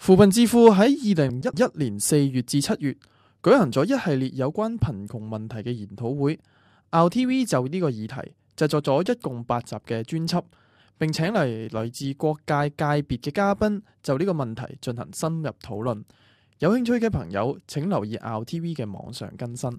扶貧智庫喺2011年4月至7月舉行咗一系列有關貧窮問題嘅研討會。RTV 就呢個議題製作咗一共8集嘅專輯，並請嚟自各界界別嘅嘉賓就呢個問題進行深入討論。有興趣嘅朋友請留意 RTV 嘅網上更新。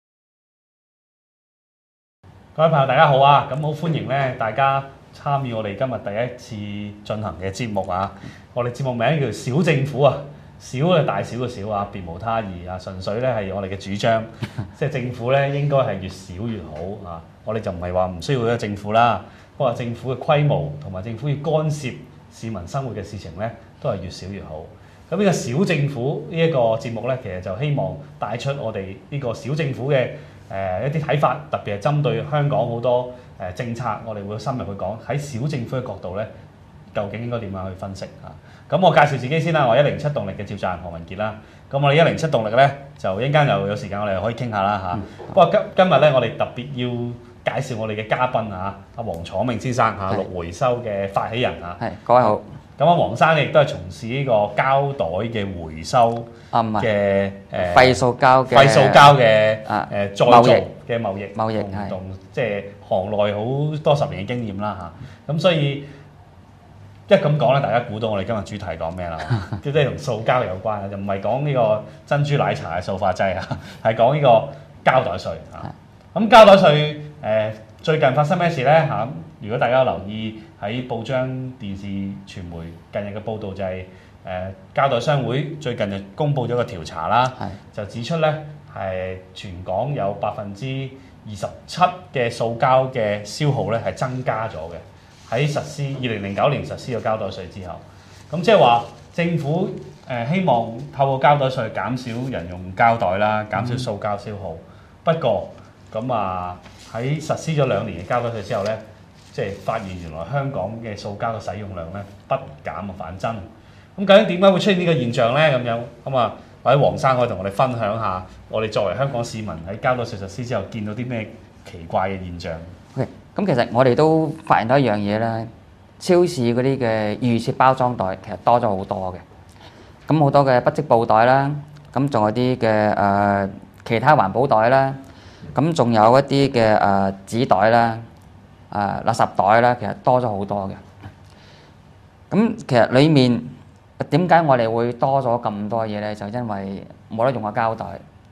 各位朋友大家好啊，咁好歡迎咧大家參與我哋今日第一次進行嘅節目啊！我哋節目名叫小政府啊，小係大小嘅小啊，別無他意啊，純粹咧係我哋嘅主張，即係政府咧應該係越少越好啊！我哋就唔係話唔需要一個政府啦，不過政府嘅規模同埋政府要干涉市民生活嘅事情咧，都係越少越好。咁呢個小政府呢一個節目咧，其實就希望帶出我哋呢個小政府嘅一啲睇法，特別係針對香港好多政策，我哋會深入去講喺小政府嘅角度咧，究竟應該點樣去分析啊？咁我介紹自己先啦，我係107動力嘅召集人何文傑啦。咁我哋107動力咧，就一陣間又有時間我哋可以傾下啦嚇。不過今日咧，我哋特別要介紹我哋嘅嘉賓啊，阿黃楚明先生嚇，綠回收嘅發起人啊。 係，各位好。 咁啊，黃生亦都係從事呢個膠袋嘅回收嘅廢塑膠嘅再造嘅貿易係同即係行內好多十年嘅經驗啦嚇。咁所以一咁講咧，大家估到我哋今日主題講咩啦？即係同塑膠有關，就唔係講呢個珍珠奶茶嘅塑化劑啊，係講呢個膠袋稅啊。咁膠袋稅最近發生咩事咧嚇？如果大家有留意喺報章、電視、傳媒近日嘅報導，就係膠袋商會最近就公布咗個調查啦，就指出咧係全港有27%嘅塑膠嘅消耗咧係增加咗嘅。喺實施2009年實施咗膠袋稅之後，咁即係話政府希望透過膠袋稅減少人用膠袋啦，減少塑膠消耗。不過咁啊喺實施咗2年嘅膠袋稅之後咧，即係發現原來香港嘅塑膠嘅使用量咧不減啊反增。咁究竟點解會出現呢個現象咧？咁樣咁啊，或者黃生可以同我哋分享下，我哋作為香港市民喺膠袋稅實施之後見到啲咩奇怪嘅現象？ OK， 咁其實我哋都發現到一樣嘢啦，超市嗰啲嘅預設包裝袋其實多咗好多嘅。咁好多嘅不織布袋啦，咁仲有啲嘅其他環保袋啦，咁仲有一啲嘅紙袋啦。垃圾袋啦，其實多咗好多嘅。咁其實裡面點解我哋會多咗咁多嘢咧？就因為冇得用嘅膠袋。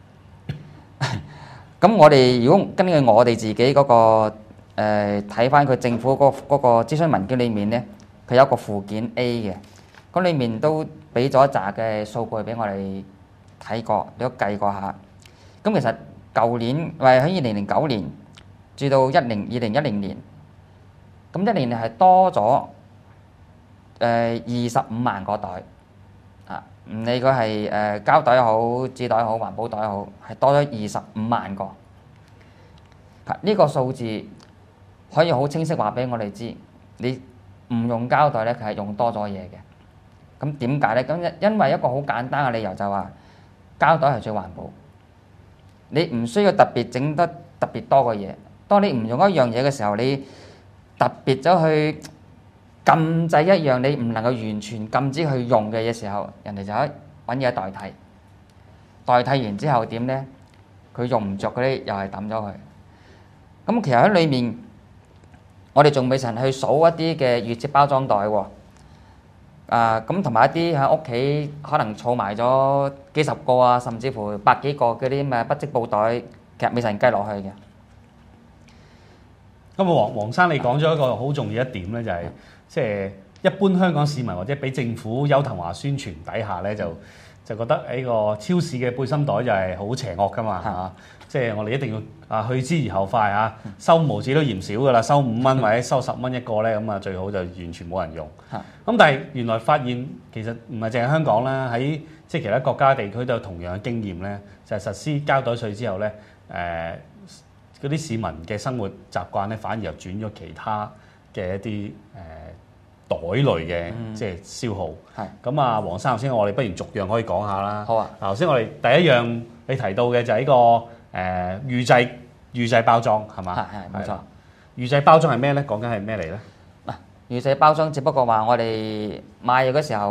咁我哋如果根據我哋自己嗰個睇翻佢政府嗰個諮詢文件裡面咧，佢有個附件 A 嘅，咁裡面都俾咗一紮嘅數據俾我哋睇過，都計過下。咁其實舊年喺2009年至到2010年。咁一年係多咗25萬個袋啊！唔理佢係膠袋好、紙袋好、環保袋好，係多咗25萬個。呢個數字可以好清晰話俾我哋知，你唔用膠袋咧，佢係用多咗嘢嘅。咁點解咧？咁因為一個好簡單嘅理由就話，膠袋係最環保，你唔需要特別整得特別多嘅嘢。當你唔用一樣嘢嘅時候，你特別走去禁制一樣你唔能夠完全禁止去用嘅嘢時候，人哋就可以揾嘢代替。代替完之後點呢？佢用唔着嗰啲又係抌咗佢。咁其實喺裏面，我哋仲未曾去數一啲嘅預設包裝袋喎。咁同埋一啲喺屋企可能儲埋咗幾十個啊，甚至乎百幾個嗰啲咁嘅不織布袋，其實未曾計落去嘅。 咁啊，黃生你講咗一個好重要一點咧，就係即係一般香港市民或者俾政府邱騰華宣傳底下咧，就覺得呢個超市嘅背心袋就係好邪惡噶嘛嚇，即係我哋一定要去之而後快嚇，收毛紙都嫌少噶啦，收5蚊或者收10蚊一個咧，咁啊最好就完全冇人用。咁但係原來發現其實唔係淨係香港啦，喺即係其他國家地區都有同樣嘅經驗咧，就係實施膠袋稅之後咧，嗰啲市民嘅生活習慣咧，反而又轉咗其他嘅一啲袋類嘅即係消耗。咁啊，黃生頭先我哋不如逐樣可以講下啦。 好啊。 頭先我哋第一樣你提到嘅就係呢個預製包裝係嘛？ 係冇錯。 預製包裝係咩咧？講緊係咩嚟咧？ 預製包裝只不過話我哋買嘢嗰時候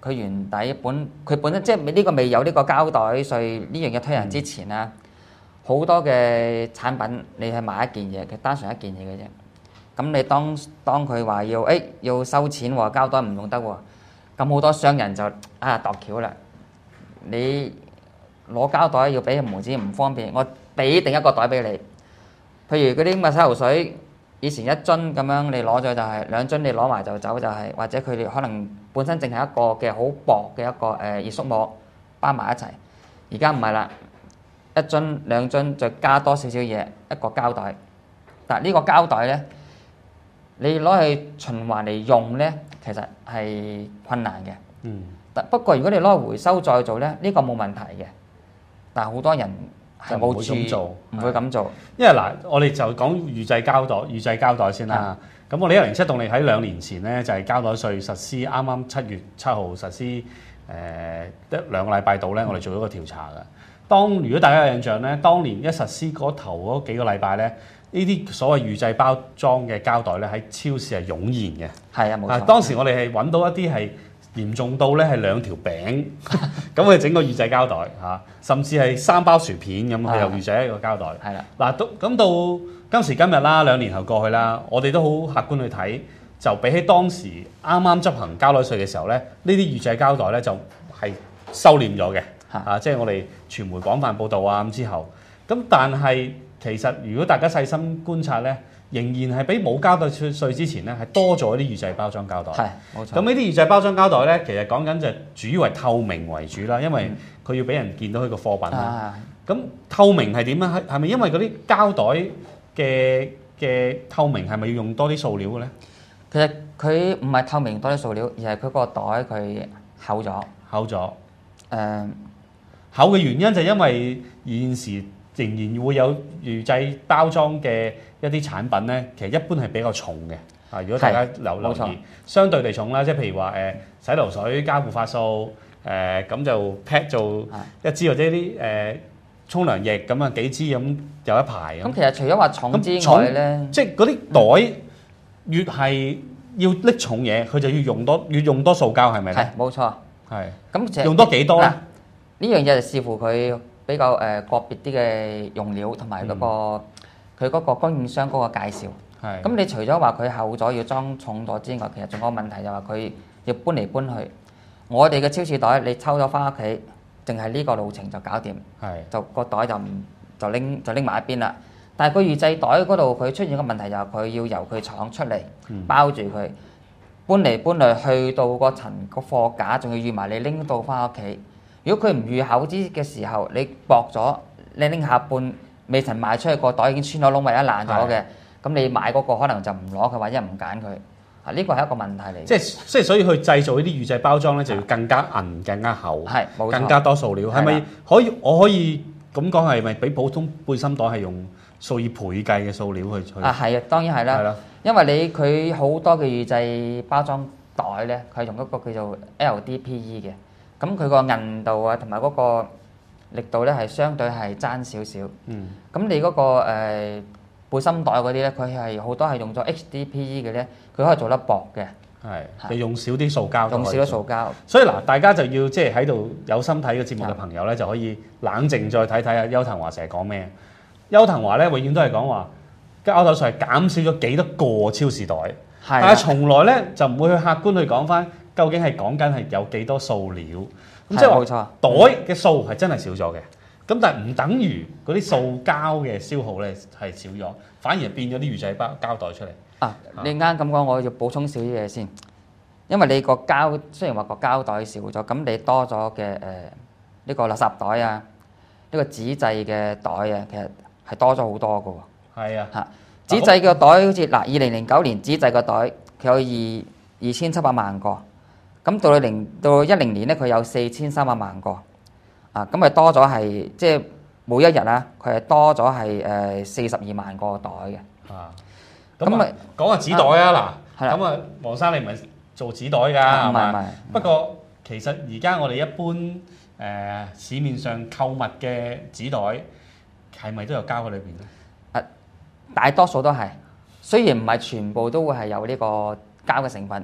佢原底佢本身即係呢個未有呢個膠袋稅呢樣嘢推行之前啊，好多嘅產品你係買一件嘢，佢單純一件嘢嘅啫。咁你當佢話要收錢喎，膠袋唔用得喎，咁好多商人就度橋啦。你攞膠袋要俾毫子唔方便，我俾定一個袋俾你。譬如嗰啲咁嘅洗頭水，以前一樽咁樣你攞咗就係兩樽，你攞埋就走就係，或者佢哋可能本身淨係一個嘅好薄嘅一個熱縮膜包埋一齊。而家唔係啦，一樽兩樽再加多少少嘢，一個膠袋。但係呢個膠袋咧，你攞去循環嚟用咧，其實係困難嘅。不過如果你攞去回收再做咧，呢個冇問題嘅。但係好多人係冇咁做，唔會咁做。 因為嗱，我哋就講預製膠袋先啦。咁我哋107動力喺2年前咧就係膠袋稅實施，啱啱7月7號實施，一兩個禮拜度咧，我哋做咗個調查嘅。如果大家有印象咧，當年一實施嗰頭嗰幾個禮拜咧，呢啲所謂預製包裝嘅膠袋咧喺超市係湧現嘅。 係啊，冇錯。 當時我哋係揾到一啲係嚴重到咧係2條餅，咁佢整個預製膠袋甚至係3包薯片咁，佢又預製一個膠袋。 係啦。 嗱，咁到今時今日啦，2年後過去啦，我哋都好客觀去睇，就比起當時啱啱執行膠袋稅嘅時候咧，呢啲預製膠袋咧就係收斂咗嘅。即係我哋傳媒廣泛報導啊咁之後，咁但係其實如果大家細心觀察咧，仍然係比冇膠袋稅之前咧係多咗啲預製包裝膠袋。 係，冇錯。 咁呢啲預製包裝膠袋咧，其實講緊就主要係透明為主啦，因為佢要俾人見到佢個貨品啦。咁透明係點咧？係咪因為嗰啲膠袋嘅透明係咪要用多啲塑料嘅咧？ 其實佢唔係透明多啲塑料，而係佢個袋佢厚咗。 厚咗。厚嘅原因就係因為現時仍然會有預製包裝嘅一啲產品咧，其實一般係比較重嘅。如果大家留意，相對地重啦，即係譬如話洗頭水加護髮素，咁就 pack 做一支或者啲沖涼液咁啊幾支咁有一排咁。 咁其實除咗話重之外咧， 即係嗰啲袋越係要拎重嘢，佢就要用多塑膠，係咪咧？ 係，冇錯。係。咁其實用多幾多咧？ 呢樣嘢就視乎佢比較個別啲嘅用料同埋嗰個佢嗰個供應商嗰個介紹。係。咁你除咗話佢厚咗要裝重咗之外，其實仲有個問題就係話佢要搬嚟搬去。我哋嘅超市袋你抽咗翻屋企，淨係呢個路程就搞掂。係。就個袋就拎埋一邊啦。但係佢預製袋嗰度佢出現個問題就係佢要由佢廠出嚟包住佢，搬嚟搬去到個層個貨架，仲要預埋你拎到翻屋企。如果佢唔預厚啲嘅時候，你薄咗，你拎下半未曾賣出去個袋已經穿咗窿或者爛咗嘅，咁你買嗰個可能就唔攞佢或者唔揀佢。呢個係一個問題嚟。即係所以去製造呢啲預製包裝咧，就要更加銀、更加厚， 係冇錯， 更加多塑料。係咪我可以咁講係咪比普通背心袋係用數以倍計嘅塑料去？ 係啊，當然係啦。係啦，因為佢好多嘅預製包裝袋咧，佢係用一個叫做 LDPE 嘅。咁佢個韌度啊，同埋嗰個力度咧，係相對係爭少少。咁你嗰個背心袋嗰啲咧，佢係好多係用咗 HDPE 嘅咧，佢可以做得薄嘅。係，你用少啲塑膠。用少啲塑膠。所以嗱，大家就要即係喺度有心睇嘅節目嘅朋友咧，就可以冷靜再睇睇啊。邱騰華成日講咩？邱騰華咧永遠都係講話膠袋稅係減少咗幾多個超市袋，但係從來咧就唔會去客觀去講翻。究竟係講緊係有幾多塑料？咁即係話袋嘅數係真係少咗嘅，咁但係唔等於嗰啲塑膠嘅消耗咧係少咗，反而變咗啲預製包膠袋出嚟。你啱咁講，我要補充少啲嘢先，因為你個膠雖然話個膠袋少咗，咁你多咗嘅呢個垃圾袋啊，呢個紙製嘅袋啊，其實係多咗好多㗎喎。係啊，紙製嘅袋好似2009年紙製嘅袋，佢有2700萬個。咁到2010年咧，佢有4300萬個，咁咪多咗係即係每一日啦，佢係多咗係42萬個袋嘅。咁啊講下紙袋啊嗱，咁啊黃生你唔係做紙袋㗎係咪？不過其實而家我哋一般市面上購物嘅紙袋係咪都有膠喺裏邊咧？大多數都係，雖然唔係全部都會係有呢個膠嘅成分。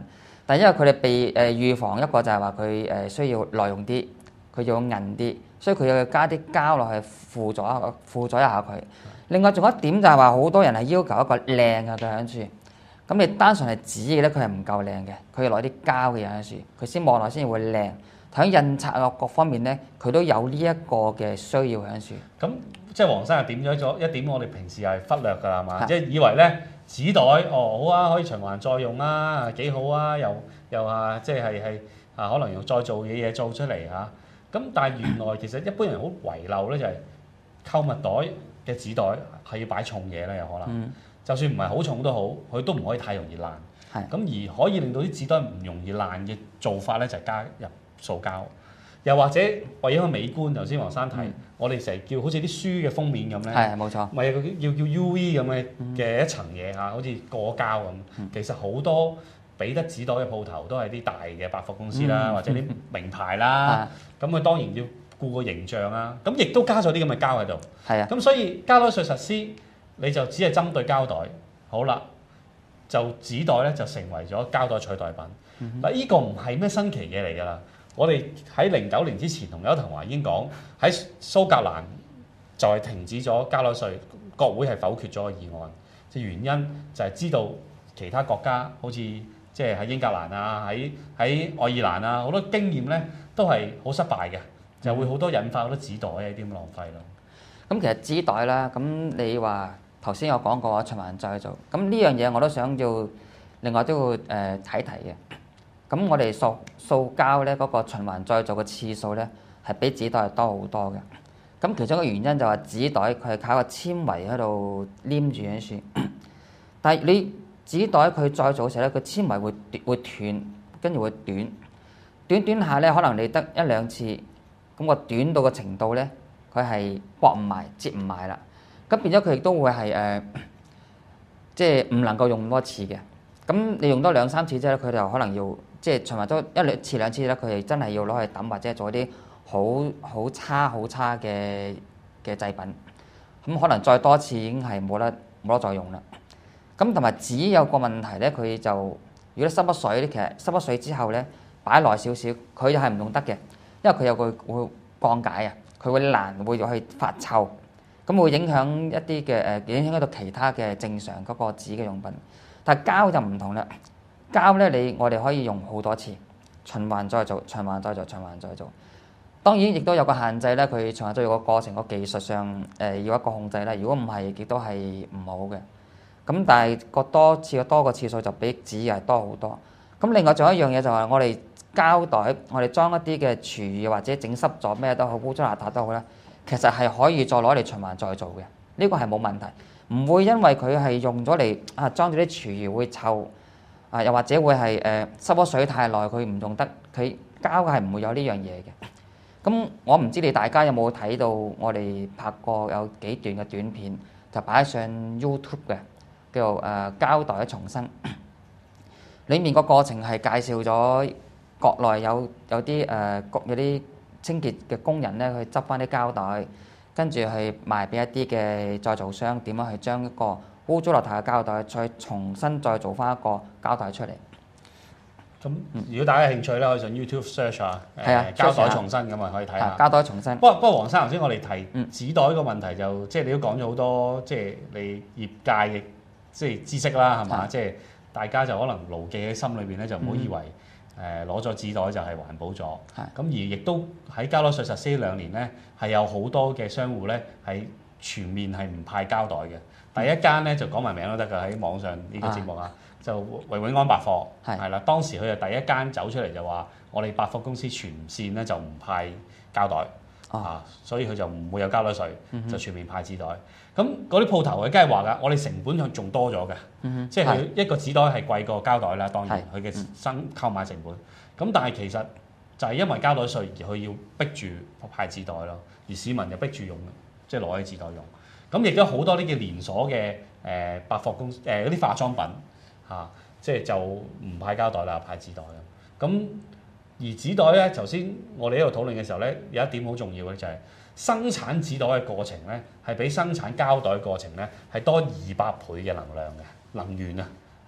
但因為佢哋被預防一個就係話佢需要耐用啲，佢要韌啲，所以佢要加啲膠落去輔助一下佢。另外仲有一點就係話好多人係要求一個靚嘅樣樹，咁你單純係紙嘅咧，佢係唔夠靚嘅，佢要攞啲膠嘅樣樹，佢先望落先會靚。喺印刷啊各方面咧，佢都有呢一個嘅需要喺樹。 咁即係黃生又點咗一點，我哋平時係忽略㗎啦嘛， 係即係以為咧紙袋好啊，可以循環再用啊，幾好啊，又啊，即係可能用再做嘢做出嚟嚇。咁但係原來其實一般人好遺漏咧，就係購物袋嘅紙袋係要擺重嘢咧，有可能。就算唔係好重都好，佢都唔可以太容易爛。 係。 咁而可以令到啲紙袋唔容易爛嘅做法咧，就係加入塑膠。又或者為咗個美觀，頭先黃生提，我哋成日叫好似啲書嘅封面咁咧， 係冇錯。 咪有個叫 UV 咁嘅一層嘢嚇，好似過膠咁。其實好多俾得紙袋嘅鋪頭都係啲大嘅百貨公司啦，或者啲名牌啦。咁佢當然要顧個形象啦。咁亦都加咗啲咁嘅膠喺度。 係啊。 咁所以膠袋稅實施，你就只係針對膠袋。好啦，就紙袋咧就成為咗膠袋取代品。嗱，呢個唔係咩新奇嘢嚟㗎啦。我哋喺09年之前同邱騰華已經講，喺蘇格蘭就係停止咗膠袋稅，國會係否決咗個議案。即原因就係知道其他國家好似即係喺英格蘭啊、喺愛爾蘭啊，好多經驗咧都係好失敗嘅，就會好多引發好多紙袋啊啲咁浪費咯。 咁其實紙袋啦，咁你話頭先有講過循環再造，咁呢樣嘢我都想要另外都要睇嘅。咁我哋塑膠咧嗰個循環再造嘅次數咧係比紙袋係多好多嘅。咁其中一個原因就係紙袋佢係靠個纖維喺度黏住嘅樹，但係你紙袋佢再造嘅時候咧，佢纖維會斷，跟住會短下咧，可能你得一兩次，咁個短到嘅程度咧，佢係駁唔埋、接唔埋啦。咁變咗佢亦都會係即係唔能夠用多次嘅。咁你用多兩三次之後咧，佢就可能要即係循環多一次兩次咧，佢係真係要攞去抌或者做啲好差嘅製品。咁可能再多次已經係冇得再用啦。咁同埋紙有個問題咧，佢就如果濕咗水咧，其實濕咗水之後咧擺耐少少，佢就係唔用得嘅，因為佢有個會降解啊，佢會爛會去發臭，咁會影響一啲嘅影響到其他嘅正常嗰個紙嘅用品。但係膠就唔同啦，膠咧我哋可以用好多次，循環再造。當然亦都有個限制咧，佢循環再造個過程個技術上要一個控制啦。如果唔係，亦都係唔好嘅。咁但係多個次數就比紙係多好多。咁另外仲有一樣嘢就係我哋膠袋，我哋裝一啲嘅廚餘或者整濕咗咩都好，污糟邋遢都好啦，其實係可以再攞嚟循環再造嘅。呢個係冇問題。唔會因為佢係用咗嚟裝住啲廚餘會臭又或者會係濕咗水太耐佢唔用得，佢膠係唔會有呢樣嘢嘅。咁我唔知你大家有冇睇到我哋拍過有幾段嘅短片，就擺上 YouTube 嘅，叫做膠袋重生。裡面個過程係介紹咗國內有啲清潔嘅工人咧，去執翻啲膠袋。跟住去賣俾一啲嘅再造商，點樣去將一個污糟邋遢嘅膠袋再重新再做翻一個膠袋出嚟。 咁如果大家有興趣咧，可以上 YouTube search 下膠袋重生咁啊，可以睇下。 膠袋重生。 不過黃生頭先我哋提紙袋個問題就即係你都講咗好多，即係你業界嘅即係知識啦，係嘛？即係大家就可能牢記喺心裏邊咧，就唔好以為攞咗紙袋就係環保咗。咁而亦都喺膠袋稅實施2年咧，係有好多嘅商戶咧係全面係唔派膠袋嘅。第一間咧就講埋名都得㗎，喺網上呢個節目啊，就永安百貨係啦。當時佢就第一間走出嚟就話，我哋百貨公司全線咧就唔派膠袋所以佢就唔會有膠袋稅，就全面派紙袋。咁嗰啲鋪頭佢梗係話㗎，我哋成本仲多咗嘅，即係佢一個紙袋係貴過膠袋啦。當然佢嘅購買成本。咁但係其實就係因為膠袋稅而佢要逼住派紙袋咯，而市民就逼住用，即係攞起紙袋用。咁亦都好多呢啲連鎖嘅百貨公司嗰啲化妝品即係就唔派膠袋啦，派紙袋咁而紙袋咧，頭先我哋喺度討論嘅時候咧，有一點好重要嘅就係生產紙袋嘅過程咧，係比生產膠袋過程咧係多200倍嘅能量嘅能源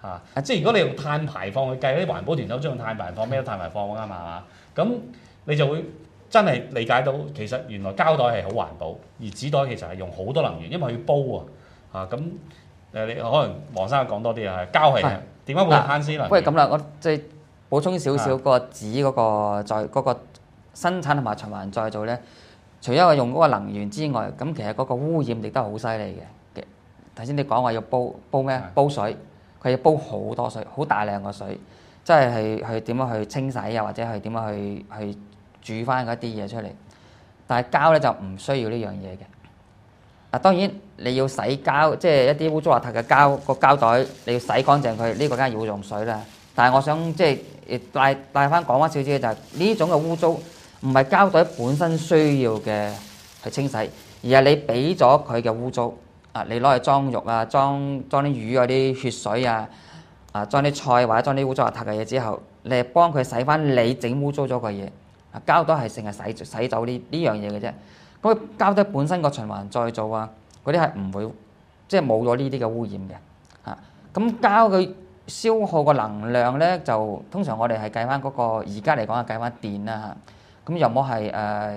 即係如果你用碳排放去計，啲環保團體都中意碳排放，咩都碳排放㗎嘛，係嘛？咁你就會真係理解到其實原來膠袋係好環保，而紙袋其實係用好多能源，因為佢要煲咁你可能黃生講多啲啊，膠係點解會慳先能源？ 不如咁啦，我即係補充少少個紙嗰個再嗰個生產同埋循環再造咧，除咗我用嗰個能源之外，咁其實嗰個污染亦都係好犀利嘅。頭先你講話要煲咩？煲水，佢要煲好多水，好大量嘅水，即係去點樣去清洗啊，或者係點樣去煮翻嗰啲嘢出嚟。但係膠咧就唔需要呢樣嘢嘅。當然你要洗膠，即係一啲污糟邋遢嘅膠袋，你要洗乾淨佢，呢個梗係要用水啦。但係我想即係帶翻講翻少少嘅就係呢種嘅污糟，唔係膠袋本身需要嘅去清洗，而係你俾咗佢嘅污糟你攞去裝肉啊，裝啲魚嗰啲血水啊，裝啲菜或者裝啲污糟邋遢嘅嘢之後，你係幫佢洗翻你整污糟咗嘅嘢。膠袋係淨係洗走呢樣嘢嘅啫。咁膠袋本身個循環再造啊，嗰啲係唔會即係冇咗呢啲嘅污染嘅。咁膠佢消耗個能量咧，就通常我哋係計翻嗰個而家嚟講係計翻電啦嚇。咁有冇係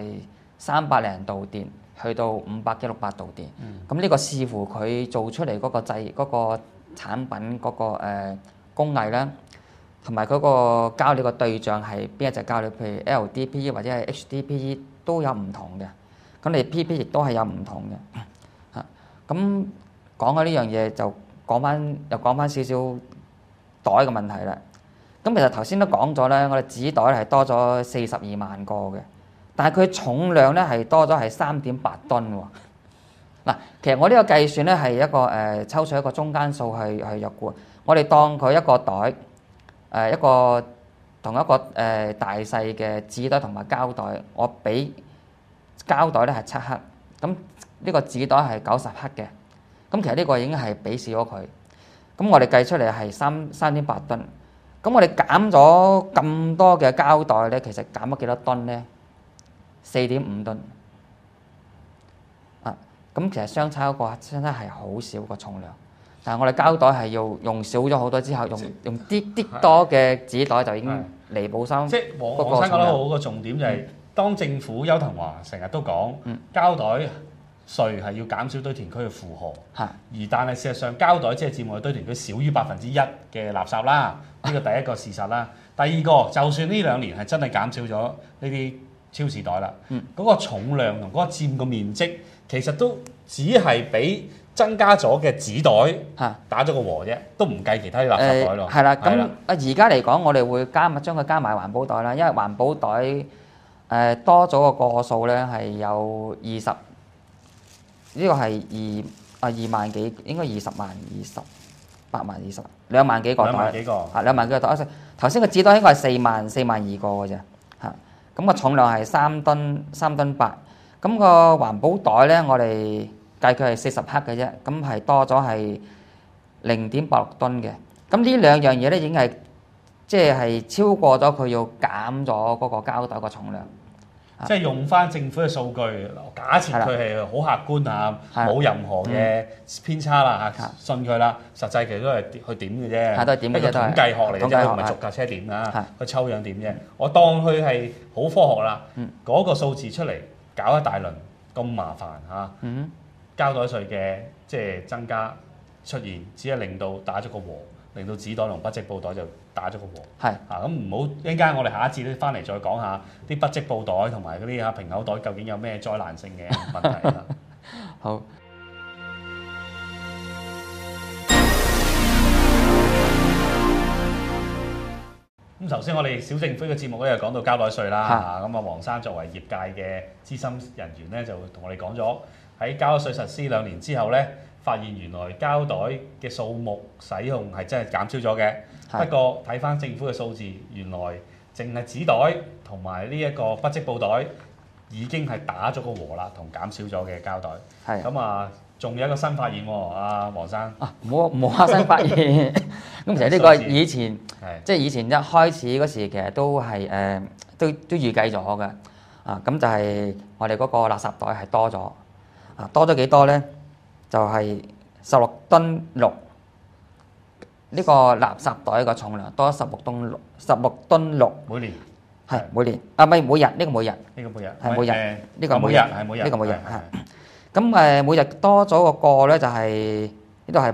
300零度電去到500幾600度電？咁呢個視乎佢做出嚟嗰個嗰個產品嗰個工藝啦，同埋嗰個膠料個對象係邊一隻膠料？譬如 LDPE 或者係 HDPE 都有唔同嘅。咁你 PP 亦都係有唔同嘅。咁講開呢樣嘢就講翻少少袋嘅問題啦。咁其實頭先都講咗咧，我哋紙袋係多咗42萬個嘅，但係佢重量咧係多咗係3.8噸喎。嗱，其實我呢個計算咧係一個抽取一個中間數去入估。我哋當佢一個袋一個同一個大細嘅紙袋同埋膠袋，我俾膠袋咧係7克，咁呢個紙袋係90克嘅。咁其實呢個已經係比少咗佢。咁我哋計出嚟係3.8噸。咁我哋減咗咁多嘅膠袋咧，其實減咗幾多噸咧？4.5噸。咁其實相差真係好少個重量。但係我哋膠袋係要用少咗好多之後，用啲多嘅紙袋就已經彌補翻。 即係黃生講得好，個重點就係當政府邱騰華成日都講膠袋稅係要減少堆填區嘅負荷，但係事實上膠袋只係佔我哋堆填區少於1%嘅垃圾啦。呢個第一個事實啦。第二個，就算呢2年係真係減少咗呢啲超市袋啦，嗰個重量同嗰個佔個面積，其實都只係比增加咗嘅紙袋打咗個和啫，都唔計其他啲垃圾袋咯。 係啦，咁而家嚟講，我哋會將佢加埋環保袋啦，因為環保袋多咗個數咧係有20，呢個係2萬幾，應該20萬、28萬、2萬幾個袋。2萬幾個。2萬幾個袋。頭先個紙袋應該係4萬2個嘅啫。咁個重量係3噸8。咁個環保袋咧，我哋計佢係40克嘅啫，咁係多咗係0.86噸嘅。咁呢兩樣嘢咧已經係即係超過咗佢要減咗嗰個膠袋個重量。 即係用翻政府嘅數據，假設佢係好客觀冇任何嘅偏差啦信佢啦。實際其實都係去點嘅啫， 都係點嘅啫， 一個統計學嚟嘅啫，唔係逐架車點去抽樣點啫。我當佢係好科學啦，嗰個數字出嚟搞一大輪咁麻煩膠袋稅嘅即係增加出現，只係令到打咗個和，令到紙袋同不織布袋就打咗個和。咁唔好一陣間我哋下一節咧翻嚟再講下啲不織布袋同埋嗰啲平口袋究竟有咩災難性嘅問題啦。 好。 咁頭先我哋小政府嘅節目咧，就講到膠袋稅啦。咁黃生作為業界嘅資深人員咧，就同我哋講咗喺膠袋稅實施2年之後咧，發現原來膠袋嘅數目使用係真係減少咗嘅。不過睇翻政府嘅數字，原來淨係紙袋同埋呢一個不織布袋已經係打咗個和啦，同減少咗嘅膠袋。咁仲有一個新發現喎，黃生。 冇話新發現。咁其實呢個以前即係以前一開始嗰時，其實都係都預計咗嘅。咁就係我哋嗰個垃圾袋係多咗。多咗幾多咧？就係16噸6。 呢個垃圾袋個重量多咗16噸6， 每年係每年啊，唔係每日，呢個每日呢個每日係每日，呢個每日係每日呢個每日係係。咁每日多咗個咧就係呢度係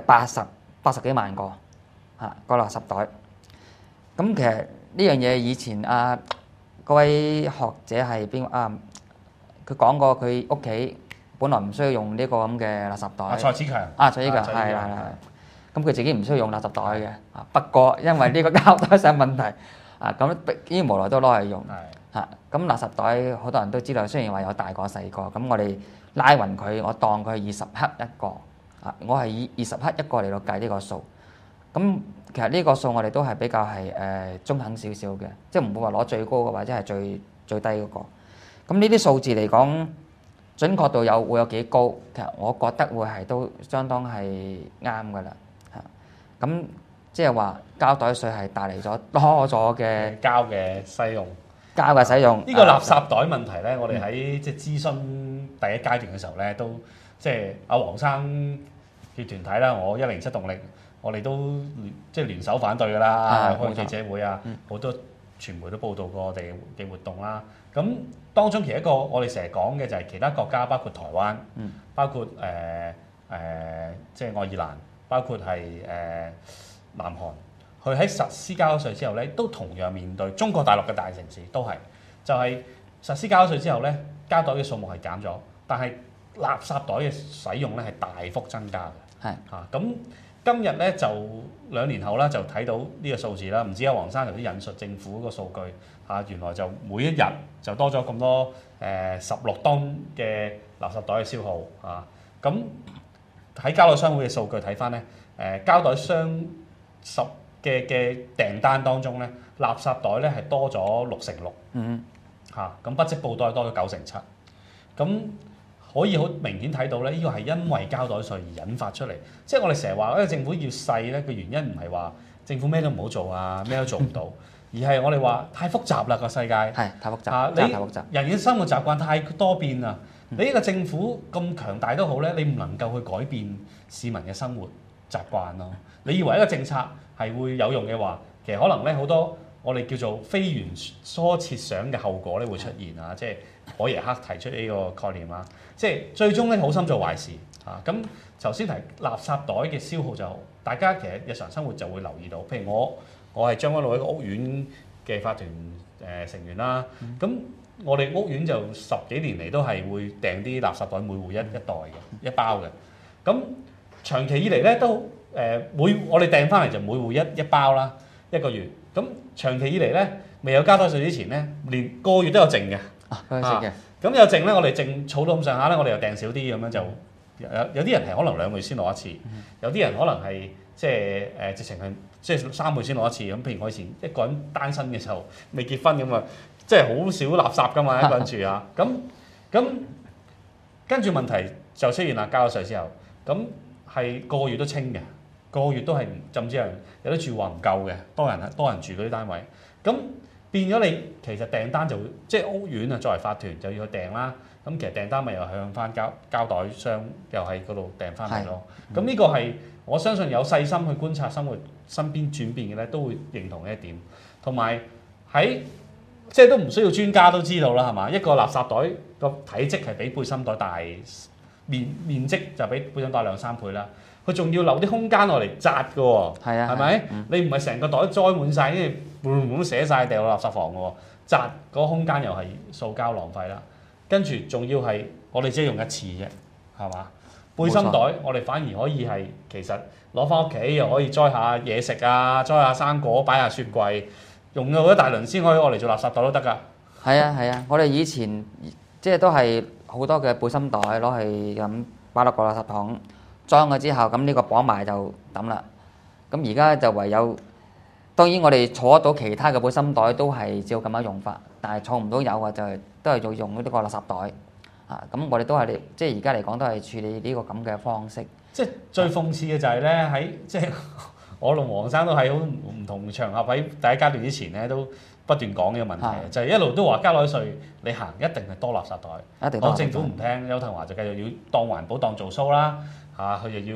80幾萬個個垃圾袋。咁其實呢樣嘢以前嗰位學者係邊佢講過佢屋企本來唔需要用呢個咁嘅垃圾袋。 蔡子強蔡子強係啦。咁佢自己唔需要用垃圾袋嘅，不過因為呢個膠袋上問題，咁依無奈都攞嚟用。咁垃圾袋好多人都知道，雖然話有大個細個，咁我哋拉勻佢，我當佢20克一個，我係以20克一個嚟到計呢個數。咁其實呢個數我哋都係比較係中肯少少嘅，即係唔會話攞最高嘅或者係最低嗰個。咁呢啲數字嚟講，準確度會有幾高？其實我覺得會係都相當係啱㗎啦。咁即係話膠袋稅係帶嚟咗多咗嘅膠嘅使用。 呢個垃圾袋問題咧，我哋喺即係諮詢第一階段嘅時候咧，都即係阿黃生嘅團體啦，我107動力，我哋都即係聯手反對㗎啦，開記者會好多傳媒都報道過我哋嘅活動啦。咁當中其一個我哋成日講嘅就係其他國家，包括台灣，包括即係愛爾蘭，包括係南韓。佢喺實施膠袋稅之後咧，都同樣面對中國大陸嘅大城市都係，就係實施膠袋稅之後咧，膠袋嘅數目係減咗，但係垃圾袋嘅使用咧係大幅增加嘅。 係咁今日咧就2年後啦，就睇到呢個數字啦。唔知阿黃生頭先引述政府嗰個數據原來就每一日就多咗咁多16噸嘅垃圾袋嘅消耗咁喺膠袋商會嘅數據睇翻咧，膠袋商嘅訂單當中咧，垃圾袋咧係多咗6%。咁不織布袋多咗9%。咁可以好明顯睇到咧，呢個係因為膠袋稅而引發出嚟。即係我哋成日話政府要細咧，個原因唔係話政府咩都唔好做咩都做唔到，而係我哋話太複雜啦個世界。 係太複雜，真係太複雜。 人嘅生活習慣太多變啦。你呢個政府咁強大都好咧，你唔能夠去改變市民嘅生活習慣咯。你以為一個政策係會有用嘅話，其實可能咧好多我哋叫做非原初設想嘅後果咧會出現即係可耶克提出呢個概念即係最終咧好心做壞事咁頭先提垃圾袋嘅消耗就大家其實日常生活就會留意到，譬如我係將軍澳一個屋苑嘅法團成員啦，咁我哋屋苑就10幾年嚟都係會訂啲垃圾袋每戶一袋嘅一包嘅，咁長期以嚟咧都我哋訂翻嚟就每戶一包啦，一個月。咁長期以嚟咧，未有膠袋稅之前咧，連個月都有剩嘅。咁有剩咧，我哋剩儲到咁上下咧，我哋又訂少啲咁樣就有啲人係可能2個月先攞一次，有啲人可能係即係直情係即係3個月先攞一次。咁譬如我以前一個人單身嘅時候，未結婚咁即係好少垃圾噶嘛，一個人住咁跟住問題就出現啦，膠袋稅之後，咁係個月都清嘅。個月都係，甚至有啲住話唔夠嘅，多人住嗰啲單位，咁變咗你其實訂單就會即係屋苑作為法團就要去訂啦。咁其實訂單咪又向翻膠袋商又喺嗰度訂翻嚟咯。咁呢個係我相信有細心去觀察生活身邊轉變嘅咧，都會認同嘅一點。同埋喺即係都唔需要專家都知道啦，係嘛？一個垃圾袋個體積係比背心袋大，面積就比背心袋2-3倍啦。佢仲要留啲空間落嚟紮嘅喎，係咪？你唔係成個袋裝滿晒，跟住滿寫晒掉落垃圾房嘅喎，紮嗰個空間又係塑膠浪費啦。跟住仲要係我哋只係用一次啫，係嘛？背心袋我哋反而可以係其實攞翻屋企又可以栽下嘢食栽下生果，擺下雪櫃，用咗一大輪先可以攞嚟做垃圾袋都得㗎。 係啊，我哋以前即係都係好多嘅背心袋攞去咁擺落個垃圾桶。裝咗之後，咁呢個綁埋就抌啦。咁而家就唯有，當然我哋儲得到其他嘅背心袋都係照咁樣用法，但係儲唔到有嘅就都係要用呢個垃圾袋。咁我哋都係即係而家嚟講都係處理呢個咁嘅方式。 即係最諷刺嘅就係咧喺即係我同黃生都喺好唔同場合喺第一階段之前咧都不斷講呢個問題，就係一路都話膠袋稅你行一定係多垃圾袋，我政府唔聽，邱騰華就繼續要當環保當做 show 啦。佢又要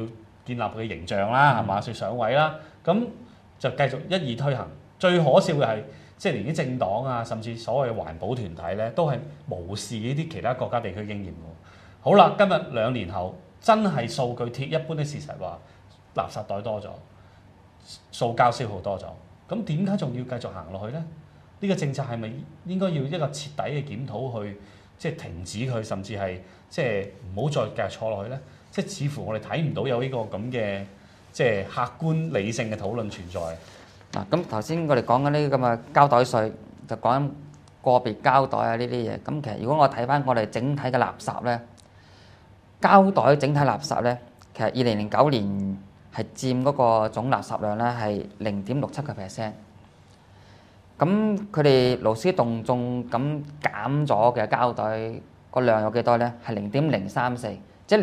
建立嘅形象啦，係嘛？去上位啦，咁就繼續一意推行。最可笑嘅係，即係連啲政黨啊，甚至所謂嘅環保團體咧，都係無視呢啲其他國家地區經驗喎。好啦，今日2年後，真係數據鐵一般的事實話，垃圾袋多咗，塑膠消耗多咗，咁點解仲要繼續行落去咧？呢個政策係咪應該要一個徹底嘅檢討去，即係停止佢，甚至係即係唔好再繼續錯落去咧？即係似乎我哋睇唔到有呢個咁嘅即係客觀理性嘅討論存在。 嗱，咁頭先我哋講緊呢啲咁嘅膠袋稅，就講緊個別膠袋啊呢啲嘢。咁其實如果我睇翻我哋整體嘅垃圾咧，膠袋整體垃圾咧，其實2009年係佔嗰個總垃圾量咧係0.67%。咁佢哋勞師動眾咁減咗嘅膠袋個量有幾多咧？係0.034，即係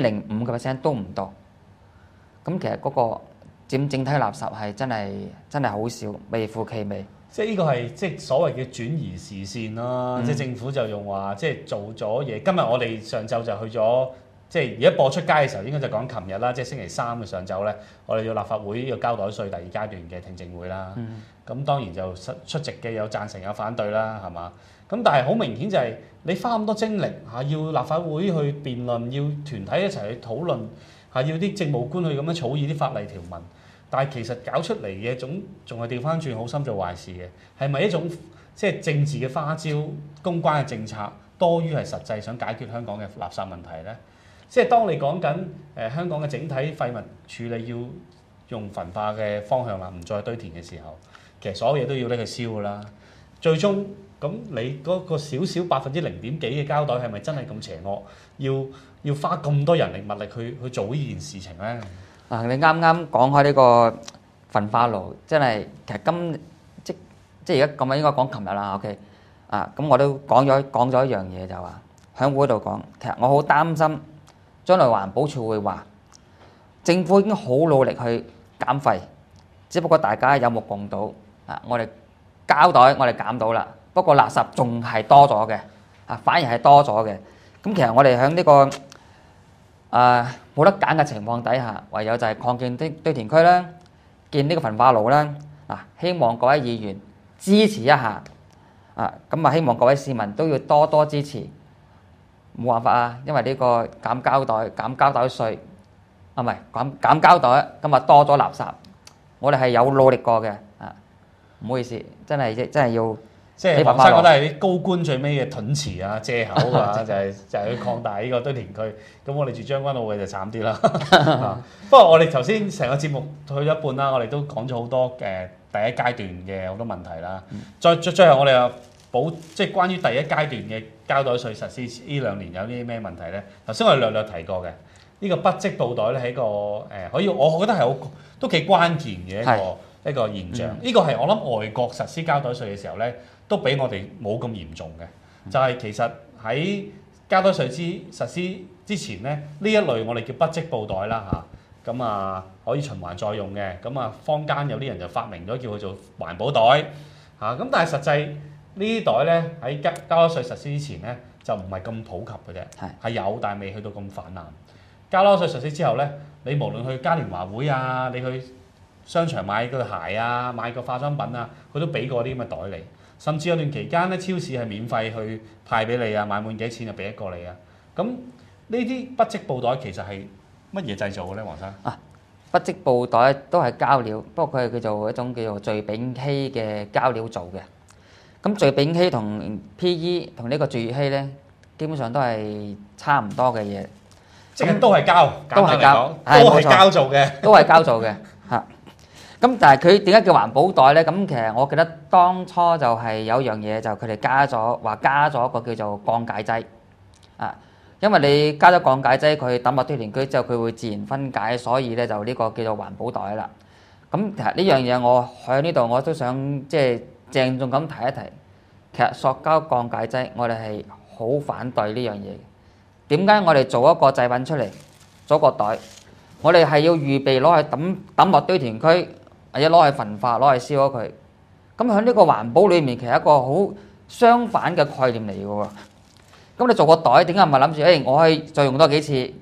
0.05%都唔到。咁其實嗰個佔整體垃圾係真係好少，微乎其微。 即係呢個係即係所謂嘅轉移視線啦。即係政府就用話即係做咗嘢。今日我哋上晝就去咗，即係而家播出街嘅時候應該就講琴日啦，即係星期3嘅上晝咧，我哋要立法會呢個膠袋稅第2階段嘅聽證會啦。咁當然就出席嘅有贊成有反對啦，係嘛？咁但係好明顯就係你花咁多精力嚇，要立法會去辯論，要團體一齊去討論，係要啲政務官去咁樣草擬啲法例條文。但係其實搞出嚟嘅仲係調翻轉好心做壞事嘅，係咪一種即係政治嘅花招、公關嘅政策多於係實際想解決香港嘅垃圾問題咧？即係當你講緊香港嘅整體廢物處理要用焚化嘅方向啦，唔再堆填嘅時候，其實所有嘢都要拎去燒㗎啦。最終咁你嗰個少少0.幾% 嘅膠袋係咪真係咁邪惡？要花咁多人力物力去做呢件事情咧？ 嗱，你啱啱講開呢個焚化爐，真係其實即係而家咁樣應該講琴日啦 ，OK 啊，咁我都講咗一樣嘢就話喺會度講，其實我好擔心將來環保署會話政府已經好努力去減廢，只不過大家有目共睹啊，我哋膠袋我哋減到啦，不過垃圾仲係多咗嘅啊，反而係多咗嘅。咁其實我哋喺呢個冇得揀嘅情況底下，唯有就係擴建啲堆填區啦，建呢個焚化爐啦。希望各位議員支持一下咁啊！希望各位市民都要多多支持。冇辦法啊，因為呢個減膠袋稅唔係減膠袋，今日多咗垃圾，我哋係有努力過嘅啊！唔好意思，真係要即係黃生覺得係啲高官最尾嘅盾詞啊、藉口啊，就係去擴大呢個堆填區。咁我哋住將軍澳嘅就慘啲啦。不過我哋頭先成個節目去咗一半啦，我哋都講咗好多第一階段嘅好多問題啦。最後我哋又即係關於第一階段嘅膠袋稅實施呢2年有啲咩問題咧？頭先我哋略提過嘅呢個不織布袋咧係一個我覺得係都幾關鍵嘅一個現象。呢個係我諗外國實施膠袋稅嘅時候咧，都比我哋冇咁嚴重嘅。就係其實喺膠袋稅實施之前咧，呢一類我哋叫不織布袋啦嚇，咁可以循環再用嘅。咁坊間有啲人就發明咗叫佢做環保袋嚇。咁但係實際呢啲袋咧喺膠袋稅實施之前咧就唔係咁普及嘅啫，係有但係未去到咁泛濫。膠袋稅實施之後咧，你無論去嘉年華會啊，你去商場買個鞋啊，買個化妝品啊，佢都俾過啲咁嘅袋你。甚至有段期間咧，超市係免費去派俾你啊，買滿幾錢就俾一個你啊。咁呢啲不織布袋其實係乜嘢製造嘅咧，黃生？ 不織布袋都係膠料，不過佢係叫做一種叫做聚丙烯嘅膠料做嘅。咁聚丙烯同 PE 同呢個聚乙烯咧，基本上都係差唔多嘅嘢。 即係都係膠， 都係膠， 都係膠做嘅， 都係膠做嘅嚇。咁但係佢點解叫環保袋咧？咁其實我記得當初就係有樣嘢就佢哋加咗個叫做降解劑啊，因為你加咗降解劑，佢抌落堆填區之後，佢會自然分解，所以咧就呢個叫做環保袋啦。咁其實呢樣嘢我喺呢度我都想即係鄭重咁提一提，其實塑膠降解劑我哋係好反對呢樣嘢。點解我哋做一個製品出嚟，做個袋，我哋係要預備攞去抌落堆填區，或者攞去焚化，攞去燒咗佢。咁喺呢個環保裏面，其實一個好相反嘅概念嚟嘅喎。咁你做個袋，點解唔係諗住我可以再用多幾次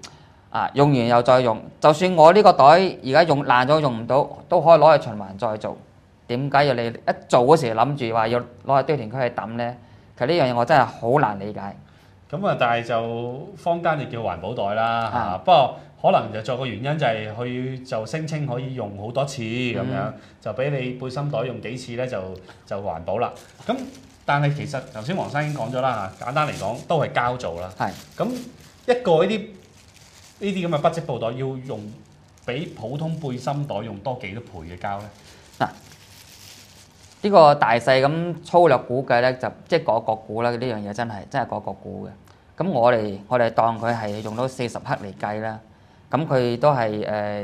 用完又再用。就算我呢個袋而家用爛咗用唔到，都可以攞去循環再做。點解要你一做嗰時諗住話要攞去堆填區去抌呢？其實呢樣嘢我真係好難理解。 咁啊，但係就坊間就叫環保袋啦嚇，不過可能就再個原因就係佢就聲稱可以用好多次咁樣，就俾你背心袋用幾次咧就環保啦。咁但係其實頭先黃生已經講咗啦嚇，簡單嚟講都係膠做啦。 係。 咁一個呢啲咁嘅不織布袋要用比普通背心袋用多幾多倍嘅膠咧？ 呢個大細咁粗略估計咧，就即係個估啦。呢樣嘢真係個估嘅。咁我哋當佢係用到40克嚟計啦，咁佢都係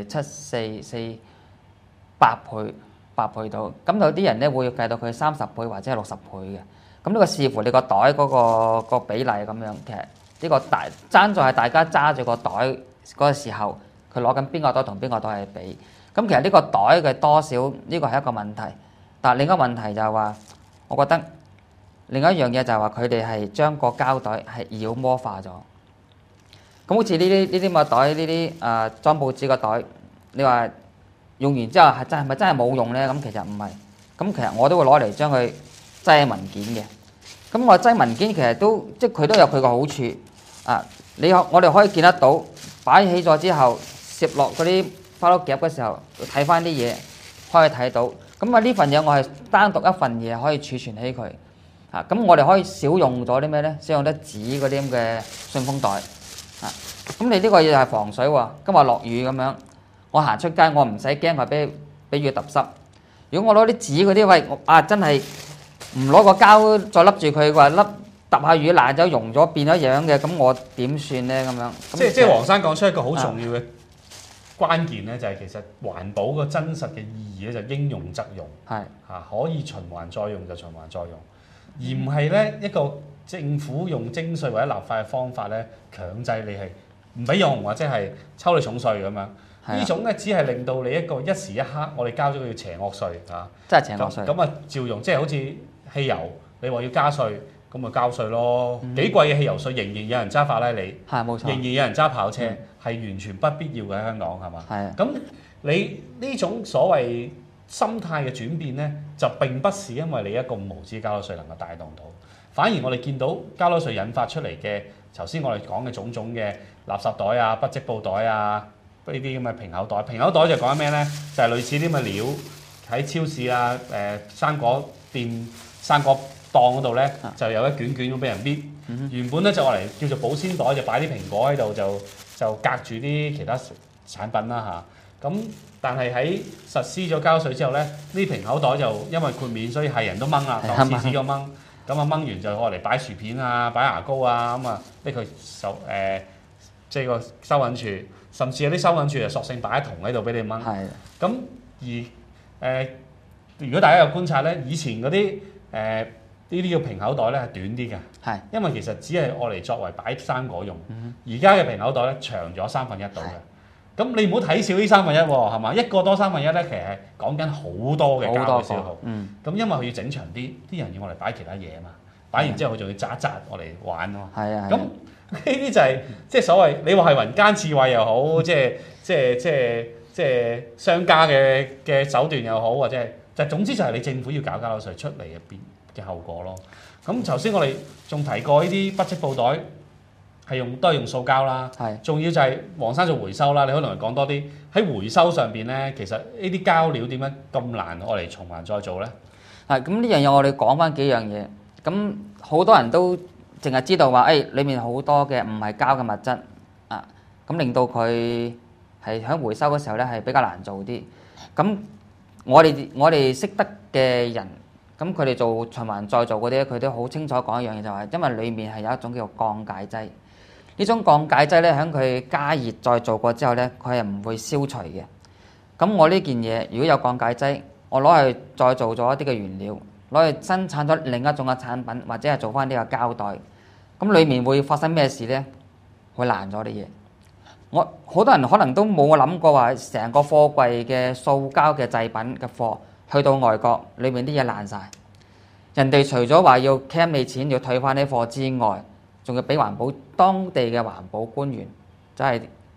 7、4、8倍到。咁有啲人咧會計到佢30倍或者係60倍嘅。咁呢個視乎你個袋嗰個比例咁樣。其實呢個爭在係大家揸住個袋嗰個時候，佢攞緊邊個袋同邊個袋去比。咁其實呢個袋嘅多少呢個係一個問題。但係另一個問題就係話，我覺得另一樣嘢就係話佢哋係將個膠袋係妖魔化咗。咁好似呢啲咁嘅袋，呢啲裝報紙嘅袋，你話用完之後係咪真係冇用咧？咁其實唔係。咁其實我都會攞嚟將佢擠文件嘅。咁我擠文件其實都即係佢都有佢個好處。我哋可以見得到擺起咗之後，攝落嗰啲花碌夾嘅時候，睇翻啲嘢可以睇到。咁呢份嘢我係單獨一份嘢可以儲存起佢。咁我哋可以少用咗啲咩咧？少用得紙嗰啲咁嘅信封袋。咁你呢個嘢係防水喎。今日落雨咁樣，我行出街我唔使驚話俾雨揼濕。如果我攞啲紙嗰啲，喂真係唔攞個膠再笠住佢，話揼下雨爛咗溶咗變咗樣嘅，咁我點算咧？咁樣即係黃生講出一個好重要嘅關鍵咧，就係其實環保個真實嘅意義咧，就應用則用， 係可以循環再用就循環再用，而唔係咧一個政府用徵稅或者立法嘅方法咧，強制你係唔俾用或者係抽你重稅咁樣。呢種咧只係令到你一個一時一刻，我哋交咗個叫邪惡稅嚇， 真係邪惡稅。 咁照用，即係好似汽油，你話要加稅，咁咪交稅咯。幾貴嘅汽油稅，仍然有人揸法拉利， 係冇錯， 仍然有人揸跑車，係完全不必要嘅喺香港，係嘛？ 係。 咁你呢種所謂心態嘅轉變咧，就並不是因為你一個無知交稅能夠帶動到，反而我哋見到交稅引發出嚟嘅，頭先我哋講嘅種種嘅垃圾袋啊、不織布袋啊。呢啲咁嘅平口袋，平口袋就講緊咩咧？就係類似啲咁嘅料喺超市啊、生果店、生果檔嗰度咧，就有一卷卷咁俾人搣。原本咧就愛嚟叫做保鮮袋，就擺啲蘋果喺度，就隔住啲其他產品啦嚇。咁但係喺實施咗交稅之後咧，呢平口袋就因為豁免，所以係人都掹啦，當廁紙咁掹。咁掹完就愛嚟擺薯片啊、擺牙膏啊，咁拎佢即係個收銀處。甚至有啲收銀處就索性擺一桶喺度俾你掹。係。咁而如果大家有觀察咧，以前嗰啲呢啲叫平口袋咧係短啲嘅。係。因為其實只係愛嚟作為擺生果用。而家嘅平口袋咧長咗1/3度嘅。咁你唔好睇少呢1/3喎，係嘛？一個多1/3咧，其實係講緊好多嘅膠嘅消耗。咁因為佢要整長啲，啲人要我嚟擺其他嘢啊嘛。擺完之後佢仲要紮一紮我嚟玩啊嘛。係啊。咁呢啲就係即係所謂你話係民間智慧又好，即係商家嘅手段又好，或者係總之就係你政府要搞交稅出嚟入邊嘅後果咯。咁頭先我哋仲提過呢啲不織布袋都係用塑膠啦，仲要就係黃生做回收啦。你可能講多啲喺回收上邊咧，其實呢啲膠料點解咁難我嚟循環再做咧？ 咁呢樣嘢我哋講翻幾樣嘢。咁好多人都淨係知道話，裡面好多嘅唔係膠嘅物質咁令到佢係喺回收嘅時候咧係比較難做啲。咁我哋識得嘅人，咁佢哋做循環再造嗰啲，佢都好清楚講一樣嘢，就係因為裡面係有一種叫做降解劑。呢種降解劑咧，喺佢加熱再做過之後咧，佢係唔會消除嘅。咁我呢件嘢如果有降解劑，我攞去再做咗一啲嘅原料，攞去生產咗另一種嘅產品，或者係做翻呢個膠袋，咁裡面會發生咩事咧？會爛咗啲嘢。好多人可能都冇諗過話，成個貨櫃嘅塑膠嘅製品嘅貨去到外國，裏面啲嘢爛晒。人哋除咗話要 claim 你錢，要退翻啲貨之外，仲要俾當地嘅環保官員，即係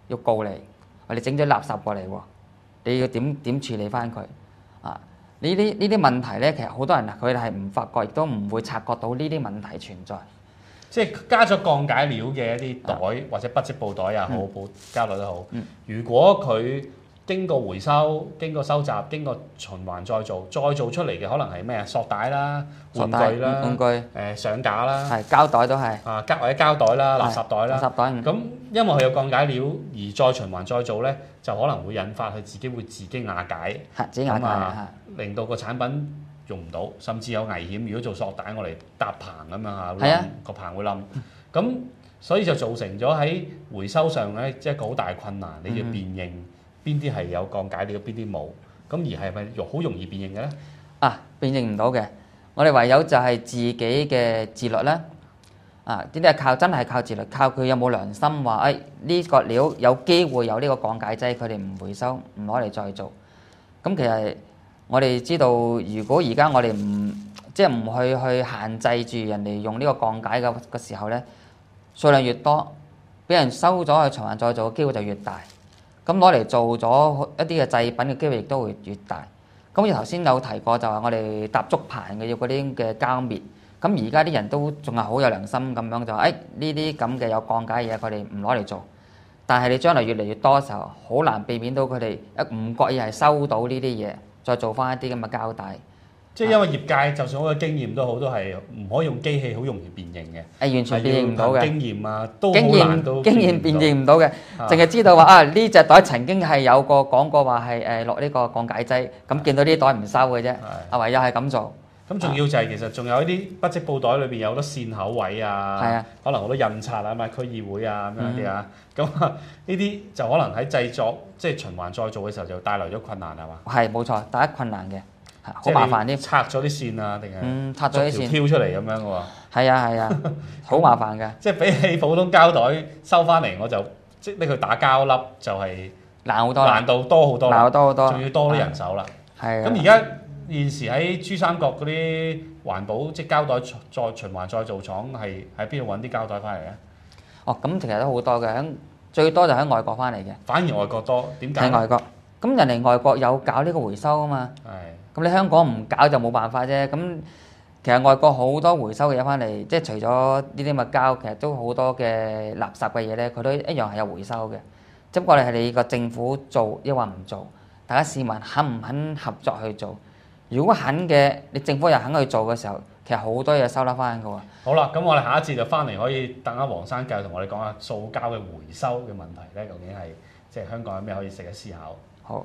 要告你，我哋整咗垃圾過嚟喎，你要點處理翻佢啊？呢啲問題咧，其實好多人佢哋係唔發覺，亦都唔會察覺到呢啲問題存在。 即係加咗降解料嘅一啲袋或者不織布袋也好，布膠袋都好。如果佢經過回收、經過收集、經過循環再造，再做出嚟嘅可能係咩啊？塑帶啦、玩具啦、 玩具上架啦， 係膠袋都係啊或者膠袋啦、垃圾袋啦。 垃圾袋咁因為佢有降解料而再循環再造咧，就可能會引發佢自己瓦解， 自己瓦解令到個產品用唔到，甚至有危險。如果做塑帶，我嚟搭棚咁樣係啊， 個棚會冧。咁所以就造成咗喺回收上咧，即係一個好大困難。你要辨認邊啲係有降解料，邊啲冇。咁而係咪好容易辨認嘅咧？ 啊，辨認唔到嘅。我哋唯有就係自己嘅自律啦。啊，呢啲係真係靠自律，靠佢有冇良心話，呢個料有機會有呢個降解劑，佢哋唔回收，唔攞嚟再做。咁其實我哋知道，如果而家我哋唔去限制住人哋用呢個降解嘅時候咧，數量越多，俾人收咗去循環再造嘅機會就越大。咁攞嚟做咗一啲嘅製品嘅機會亦都會越大。咁我頭先有提過，就係我哋搭竹棚嘅要嗰啲嘅膠滅。咁而家啲人都仲係好有良心咁樣就呢啲咁嘅有降解嘢，佢哋唔攞嚟做。但係你將來越嚟越多嘅時候，好難避免到佢哋唔覺意係收到呢啲嘢，再做翻一啲咁嘅膠帶。 即係因為業界就算好有經驗都好，都係唔可以用機器好容易辨認嘅。 完全辨認唔到嘅。 經驗啊，都好難到。 經驗辨認唔到嘅，淨係知道話呢隻袋曾經係有個講過話係落呢個降解劑，咁見到呢啲袋唔收嘅啫。唯有係咁做。 咁仲要就係其實仲有一啲不織布袋裏邊有好多線口位啊，可能好多印刷啊，區議會啊咁樣啲啊，咁呢啲就可能喺製作即係循環再造嘅時候就帶來咗困難係嘛？ 係冇錯，第一困難嘅，好麻煩啲。 拆咗啲線啊，定係拆咗啲線挑出嚟咁樣嘅喎？ 係啊，好麻煩嘅。 即係比起普通膠袋收翻嚟，我就即拎佢打膠粒就係難好多， 難度多好多， 難多好多， 仲要多啲人手啦。 係。 咁而家現時喺珠三角嗰啲環保即係膠袋再循環再造廠係喺邊度揾啲膠袋翻嚟咧？ 咁其實都好多嘅，最多就喺外國翻嚟嘅。 反而外國多，點解？ 喺外國，咁人哋外國有搞呢個回收啊嘛。 係。 咁你香港唔搞就冇辦法啫。咁其實外國好多回收嘅嘢翻嚟，即係除咗呢啲咁嘅膠，其實都好多嘅垃圾嘅嘢咧，佢都一樣係有回收嘅。只不過係你個政府做抑或唔做，大家市民肯唔肯合作去做？如果肯嘅，你政府又肯去做嘅時候，其實好多嘢收得翻嘅喎。 好啦，咁我哋下一節就翻嚟可以等阿黃生繼續同我哋講下塑膠嘅回收嘅問題咧，究竟係即係香港有咩可以值得思考？ 好。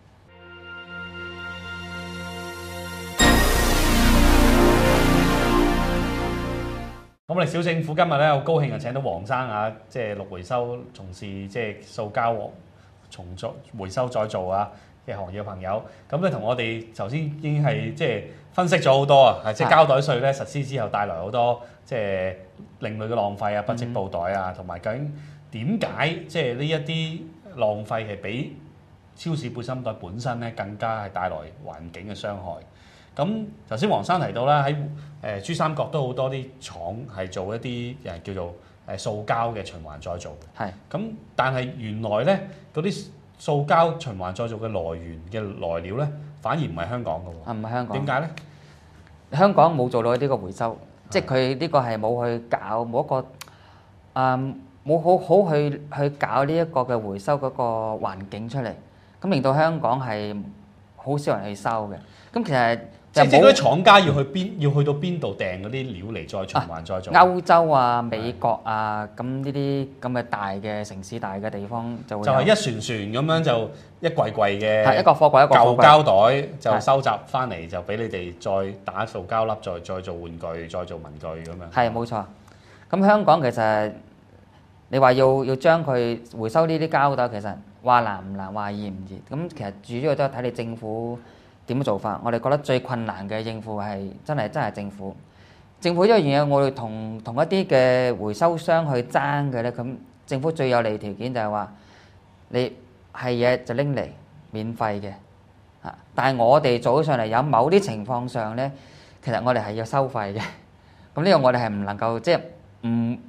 咁我哋小政府今日咧好高興啊，請到黃生啊，即係綠回收從事即係塑膠重作回收再造啊嘅行業嘅朋友，咁咧同我哋頭先已經係即係分析咗好多啊，即係膠袋稅咧實施之後帶來好多即係另類嘅浪費啊，不織布袋啊，同埋究竟點解即係呢一啲浪費係比超市背心袋本身咧更加係帶來環境嘅傷害？咁頭先黃生提到啦，喺珠三角都好多啲廠係做一啲叫做塑膠嘅循環再造。 係。咁但係原來咧嗰啲塑膠循環再造嘅來源嘅來料咧，反而唔係香港嘅喎。 唔係香港。 點解咧？ 香港冇做到呢個回收，即係佢呢個係冇去搞，冇一個冇好好去搞呢一個嘅回收嗰個環境出嚟，咁令到香港係好少人去收嘅。咁其實即係嗰啲廠家要去到邊度訂嗰啲料嚟再循環再造？ 歐洲啊、美國啊，咁呢啲咁嘅大嘅城市、大嘅地方就會就係一船船咁樣就一櫃櫃嘅一個貨櫃一個貨櫃舊膠袋就收集翻嚟，就俾你哋再打塑膠粒，再做玩具、再做文具咁樣。 係冇錯。咁香港其實你話要將佢回收呢啲膠袋，其實話難唔難，話易唔易。咁其實主要都係睇你政府點樣做法。我哋覺得最困難嘅應付係真係政府。政府一樣嘢，我哋同一啲嘅回收商去爭嘅咧，咁政府最有利條件就係話你係嘢就拎嚟免費嘅，但係我哋做起上嚟有某啲情況上咧，其實我哋係要收費嘅。咁呢個我哋係唔能夠即係唔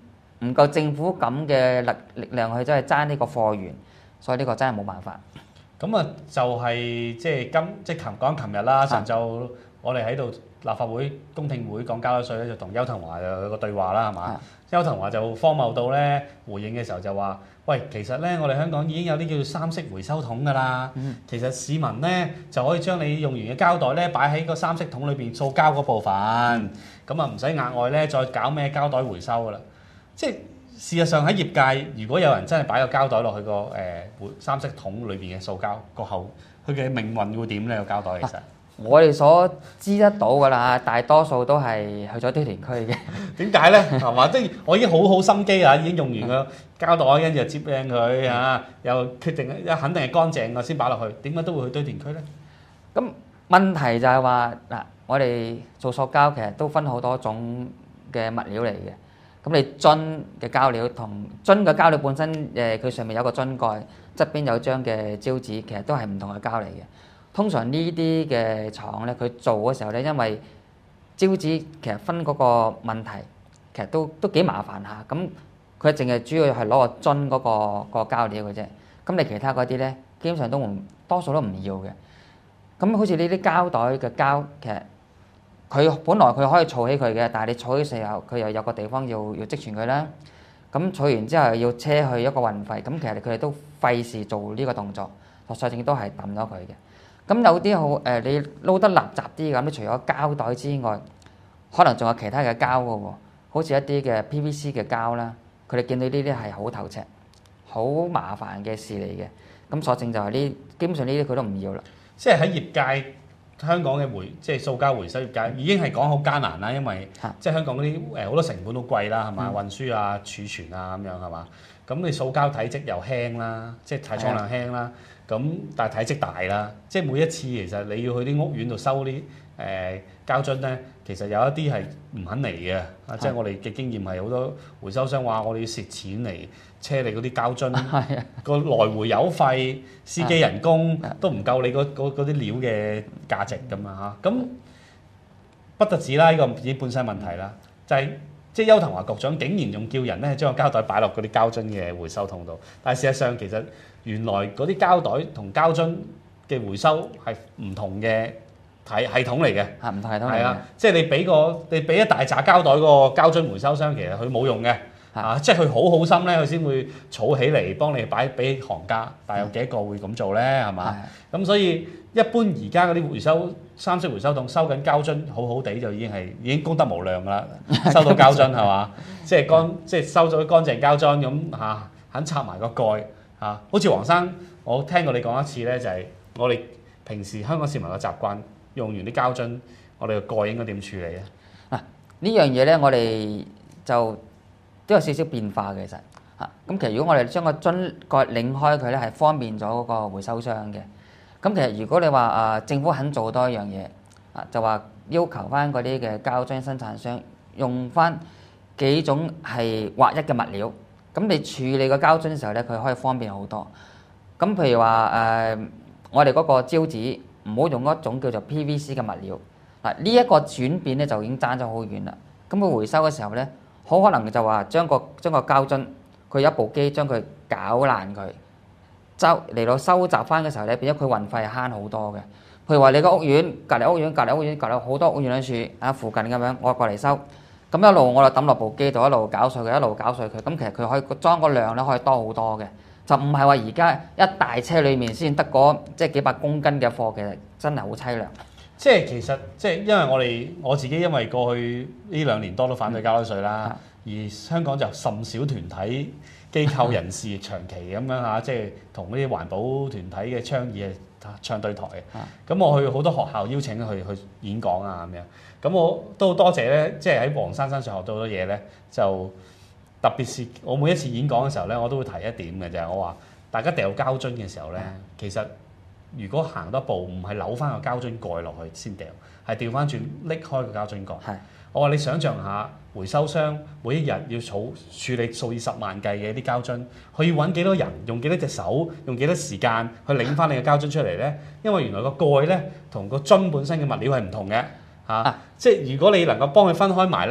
唔夠政府咁嘅力量去真係爭呢個貨源，所以呢個真係冇辦法。 咁啊，就係即係琴日啦，上晝我哋喺度立法會公聽會講交稅咧，就同邱騰華有個對話啦，係嘛？邱騰華就荒謬到咧回應嘅時候就話：喂，其實咧我哋香港已經有啲叫做三色回收桶㗎啦。其實市民咧就可以將你用完嘅膠袋咧擺喺個三色桶裏邊，塑膠嗰部分，咁啊唔使額外咧再搞咩膠袋回收㗎啦。即係事實上喺業界，如果有人真係擺個膠袋落去個三色桶裏邊嘅塑膠個後，佢嘅命運會點咧？個膠袋其實我哋所知得到㗎啦，大多數都係去咗堆填區嘅。 點解咧？係嘛？即係我已經好心機啦，已經用完個膠袋，跟住就接靚佢嚇，又決定肯定係乾淨我先擺落去。點解都會去堆填區咧？ 咁問題就係話嗱，我哋做塑膠其實都分好多種嘅物料嚟嘅。咁你樽嘅膠料同樽嘅膠料本身佢上面有個樽蓋，側邊有張嘅招紙，其實都係唔同嘅膠嚟嘅。通常呢啲嘅廠咧，佢做嘅時候咧，因為招紙其實分嗰個問題，其實都幾麻煩下。咁佢淨係主要係攞個樽嗰個膠料嘅啫。咁你其他嗰啲咧，基本上多數都唔要嘅。咁好似呢啲膠袋嘅膠，其實佢本來佢可以儲起佢嘅，但係你儲嘅時候，佢又有個地方要積存佢啦。咁儲完之後要車去一個運費，咁其實佢哋都費事做呢個動作，索性都係抌咗佢嘅。咁有啲好你撈得垃圾啲咁，你除咗膠袋之外，可能仲有其他嘅膠嘅喎，好似一啲嘅 PVC 嘅膠啦，佢哋見到呢啲係好頭赤、好麻煩嘅事嚟嘅。咁索性就係基本上呢啲佢都唔要啦。 即係喺業界，香港嘅即係塑膠回收業界已經係講好艱難啦，因為即係香港嗰啲好多成本都貴啦，係嘛？運輸啊、儲存啊咁樣係嘛？咁你塑膠體積又輕啦，即係體重量輕啦。咁但係體積大啦，即係每一次其實你要去啲屋苑度收啲膠樽咧，其實有一啲係唔肯嚟嘅。即係我哋嘅經驗係好多回收商話，我哋要蝕錢嚟車你嗰啲膠樽，個來回油費、司機人工都唔夠你嗰啲料嘅價值咁啊嚇。咁不特止啦，呢個已經本身問題啦，就係即係邱騰華局長竟然仲叫人咧將個膠袋擺落嗰啲膠樽嘅回收桶度，但係事實上其實原來嗰啲膠袋同膠樽嘅回收係唔同嘅系統嚟嘅， 唔同系統嚟嘅。 係啊，即係你俾一大紮膠袋個膠樽回收商，其實佢冇用嘅。即係佢好心咧，佢先會儲起嚟幫你俾行家，但係有幾個會咁做咧？係嘛？咁所以一般而家嗰啲三色回收桶收緊膠樽，好好地就已經功德無量㗎啦。收到膠樽係嘛？即係收咗乾淨膠樽咁嚇，肯插埋個蓋嚇。好似黃生，我聽過你講一次咧，就係我哋平時香港市民嘅習慣，用完啲膠樽，我哋個蓋應該點處理咧？ 嗱，呢樣嘢咧，我哋就都有少少變化嘅，其實嚇。咁其實如果我哋將個樽蓋擰開佢咧，係方便咗嗰個回收商嘅。咁其實如果你話政府肯做多一樣嘢就話要求翻嗰啲嘅膠樽生產商用翻幾種係劃一嘅物料，咁你處理個膠樽嘅時候咧，佢可以方便好多。咁譬如話我哋嗰個招紙唔好用一種叫做 PVC 嘅物料。嗱，呢一個轉變咧就已經爭咗好遠啦。咁佢回收嘅時候咧，好可能就話將個膠樽，佢有一部機將佢搞爛佢，嚟到收集翻嘅時候咧，變咗佢運費係慳好多嘅。譬如話你個屋苑隔離屋苑好多屋苑喺處附近咁樣，我過嚟收，咁一路我就抌落部機度，一路攪碎佢，咁其實佢可以裝個量咧可以多好多嘅，就唔係話而家一大車裡面先得即係幾百公斤嘅貨，其實真係好凄涼。 即係其實因為我自己因為過去呢2年多都反對膠袋稅啦，而香港就甚少團體機構人士長期咁樣嚇，即係同嗰啲環保團體嘅倡議係唱對台嘅。咁我去好多學校邀請去演講啊咁樣，咁我都多謝咧，即係喺黃生身上學到好多嘢咧，就特別是我每一次演講嘅時候咧，我都會提一點嘅就係我話大家掉膠樽嘅時候咧，其實如果行多步唔係扭翻個膠樽蓋落去先掉，係調翻轉拎開個膠樽蓋。我話你想象下，回收商每一日要處理數以十萬計嘅啲膠樽，佢要揾幾多人，用幾多隻手，用幾多時間去拎翻你嘅膠樽出嚟咧？因為原來個蓋咧同個樽本身嘅物料係唔同嘅。即係如果你能夠幫佢分開埋咧，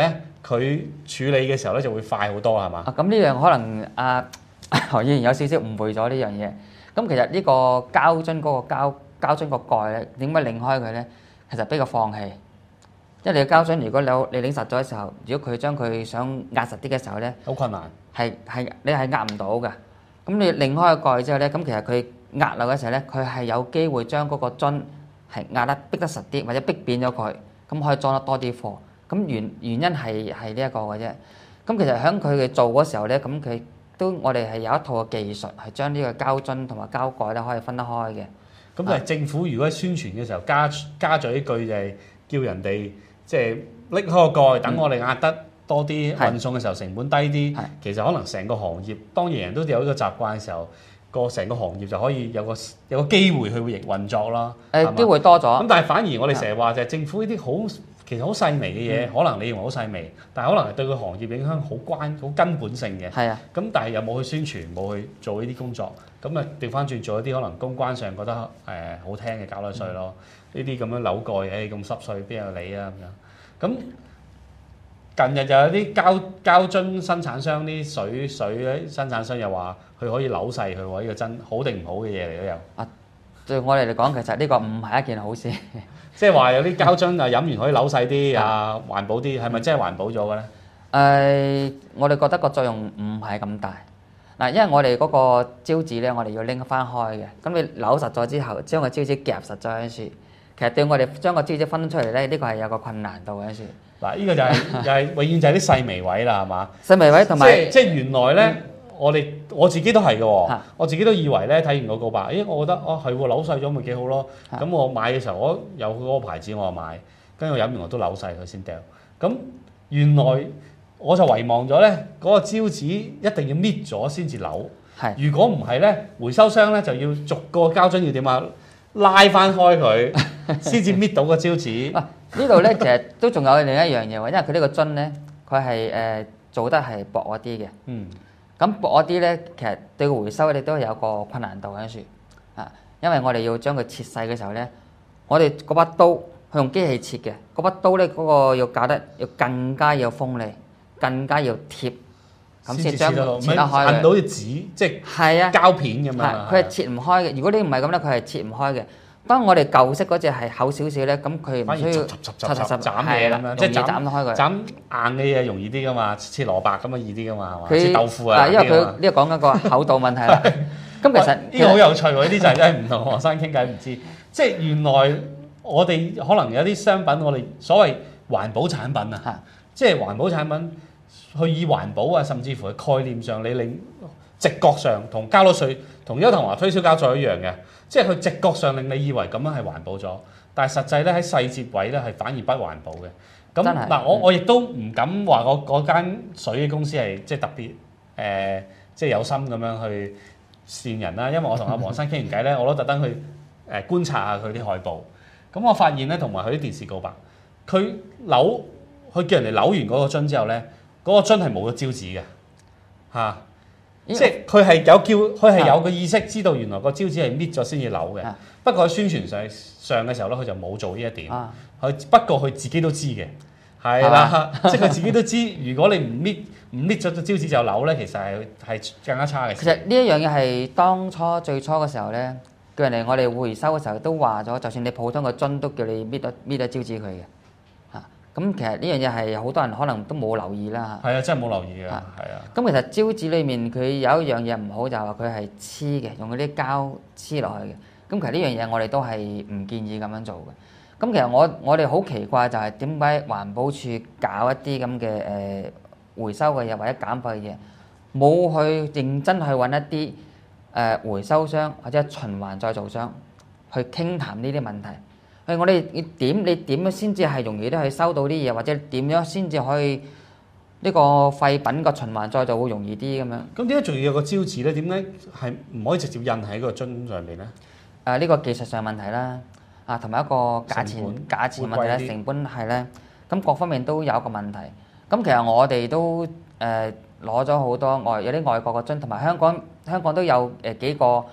佢處理嘅時候咧就會快好多係嘛？ 咁呢樣可能何議員有少少誤會咗呢樣嘢。咁其實呢個膠樽嗰個膠樽個蓋咧，點解擰開佢咧？其實俾佢放棄，因為你個膠樽如果你擰實咗嘅時候，如果佢將佢想壓實啲嘅時候咧， 好困難。 係你係壓唔到嘅。咁你擰開個蓋之後咧，咁其實佢壓落嘅時候咧，佢係有機會將嗰個樽係壓得逼得實啲，或者逼扁咗佢，咁可以裝得多啲貨。咁原因係呢一個嘅啫。咁其實喺佢哋做嗰時候咧，咁佢我哋係有一套嘅技術，係將呢個膠樽同埋膠蓋咧可以分得開嘅。 咁但係政府如果喺宣傳嘅時候加咗一句就係叫人哋即係拎開個蓋，等我哋壓得多啲，運送嘅時候成本低啲。其實可能成個行業，當人人都有呢個習慣嘅時候，成個行業就可以有個機會去運作啦。 機會多咗。 咁但係反而我哋成日話就係政府呢啲其實好細微嘅嘢，可能你認為好細微，但係可能係對個行業影響好根本性嘅。 係啊。 咁但係又冇去宣傳，冇去做呢啲工作，咁啊調翻轉做一啲可能公關上覺得好聽嘅交多稅咯。呢啲咁樣扭蓋，咁濕碎邊有理啊咁樣。咁近日就有啲膠樽生產商啲水生產商又話佢可以扭細佢喎，呢個真好定唔好嘅嘢嚟都有。 對我哋嚟講，其實呢個唔係一件好事。 即係話有啲膠樽飲完可以扭細啲環保啲，係咪真係環保咗嘅咧？ 我哋覺得個作用唔係咁大。因為我哋嗰個招紙咧，我哋要拎翻開嘅。咁你扭實咗之後，將個招紙夾實咗嗰陣時，其實對我哋將個招紙分出嚟咧，呢個係有個困難度嗰陣時。 嗱，呢個就係永遠就係啲細微位啦，係嘛？ 細微位同埋即係原來咧。我自己都係嘅喎，我自己都以為咧睇完個告白，我覺得係喎扭細咗咪幾好咯。咁我買嘅時候，我有嗰個牌子我就買，跟住我飲完我都扭細佢先掉。咁原來我就遺忘咗咧，嗰個招紙一定要搣咗先至扭。如果唔係咧，回收商咧就要逐個膠樽要點啊，拉翻開佢先至搣到個招紙。 呢度咧其實都仲有另一樣嘢喎，因為佢呢個樽咧，佢係做得係薄一啲嘅。咁薄一啲咧，其實對個回收你都有個困難度喺處因為我哋要將佢切細嘅時候咧，我哋嗰把刀佢用機器切嘅，嗰把刀咧嗰個要搞得要更加要鋒利，更加要貼，咁先將佢切得開嘅。 印到啲紙即係膠片咁樣。 佢係切唔開嘅。如果你唔係咁咧，佢係切唔開嘅。當我哋舊式嗰隻係厚少少咧，咁佢唔需要斬嘢咁樣，即係斬得開佢。斬硬嘅嘢容易啲噶嘛，切蘿蔔咁啊易啲噶嘛，係嘛？切豆腐啊， 因為佢呢個講緊個厚度問題啦。咁其實呢個好有趣喎，呢啲就係真係唔同學生傾偈唔知。即係原來我哋可能有啲商品，我哋所謂環保產品啊，即係環保產品去以環保啊，甚至乎係概念上，你令直覺上同交咗稅同邱騰華推銷膠袋一樣嘅。即係佢直覺上令你以為咁樣係環保咗，但係實際咧喺細節位咧係反而不環保嘅。咁嗱，我亦都唔敢話我嗰間水嘅公司係即係特別即係有心咁樣去善人啦。因為我同阿黃生傾完偈咧，我都特登去觀察下佢啲海報。咁我發現咧，同埋佢啲電視告白，佢叫人哋扭完嗰個樽之後咧，嗰個樽係冇咗招紙嘅嚇。即係佢係有個意識，知道原來個招紙係搣咗先至扭嘅。不過喺宣傳上嘅時候咧，佢就冇做呢一點。不過佢自己都知嘅，係啦，即係佢自己都知。如果你唔搣咗個招紙就扭咧，其實係更加差嘅。 其實呢一樣嘢係當初最初嘅時候咧，叫人哋我哋回收嘅時候都話咗，就算你普通個樽都叫你搣咗招紙佢嘅。咁其實呢樣嘢係好多人可能都冇留意啦嚇。 係啊，真係冇留意嘅。係啊。 咁其實招紙裏面佢有一樣嘢唔好，就係話佢係黐嘅，用嗰啲膠黐落去嘅。咁其實呢樣嘢我哋都係唔建議咁樣做嘅。咁其實我哋好奇怪就係點解環保署搞一啲咁嘅回收嘅嘢或者減廢嘅嘢，冇去認真去揾一啲回收商或者循環再造商去傾談呢啲問題。我哋你點樣先至係容易啲去收到啲嘢，或者點樣先至可以呢個廢品個循環再造會容易啲咁樣？ 咁點解仲要有個招紙咧？點解係唔可以直接印喺個樽上面咧？ 呢個技術上問題啦，同埋一個價錢問題咧，成本係咧，咁各方面都有一個問題。咁其實我哋都攞咗好多有啲外國嘅樽，同埋香港都有幾個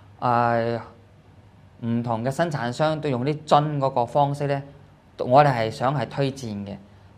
唔同嘅生產商都用啲樽嗰個方式咧，我哋係想係推薦嘅。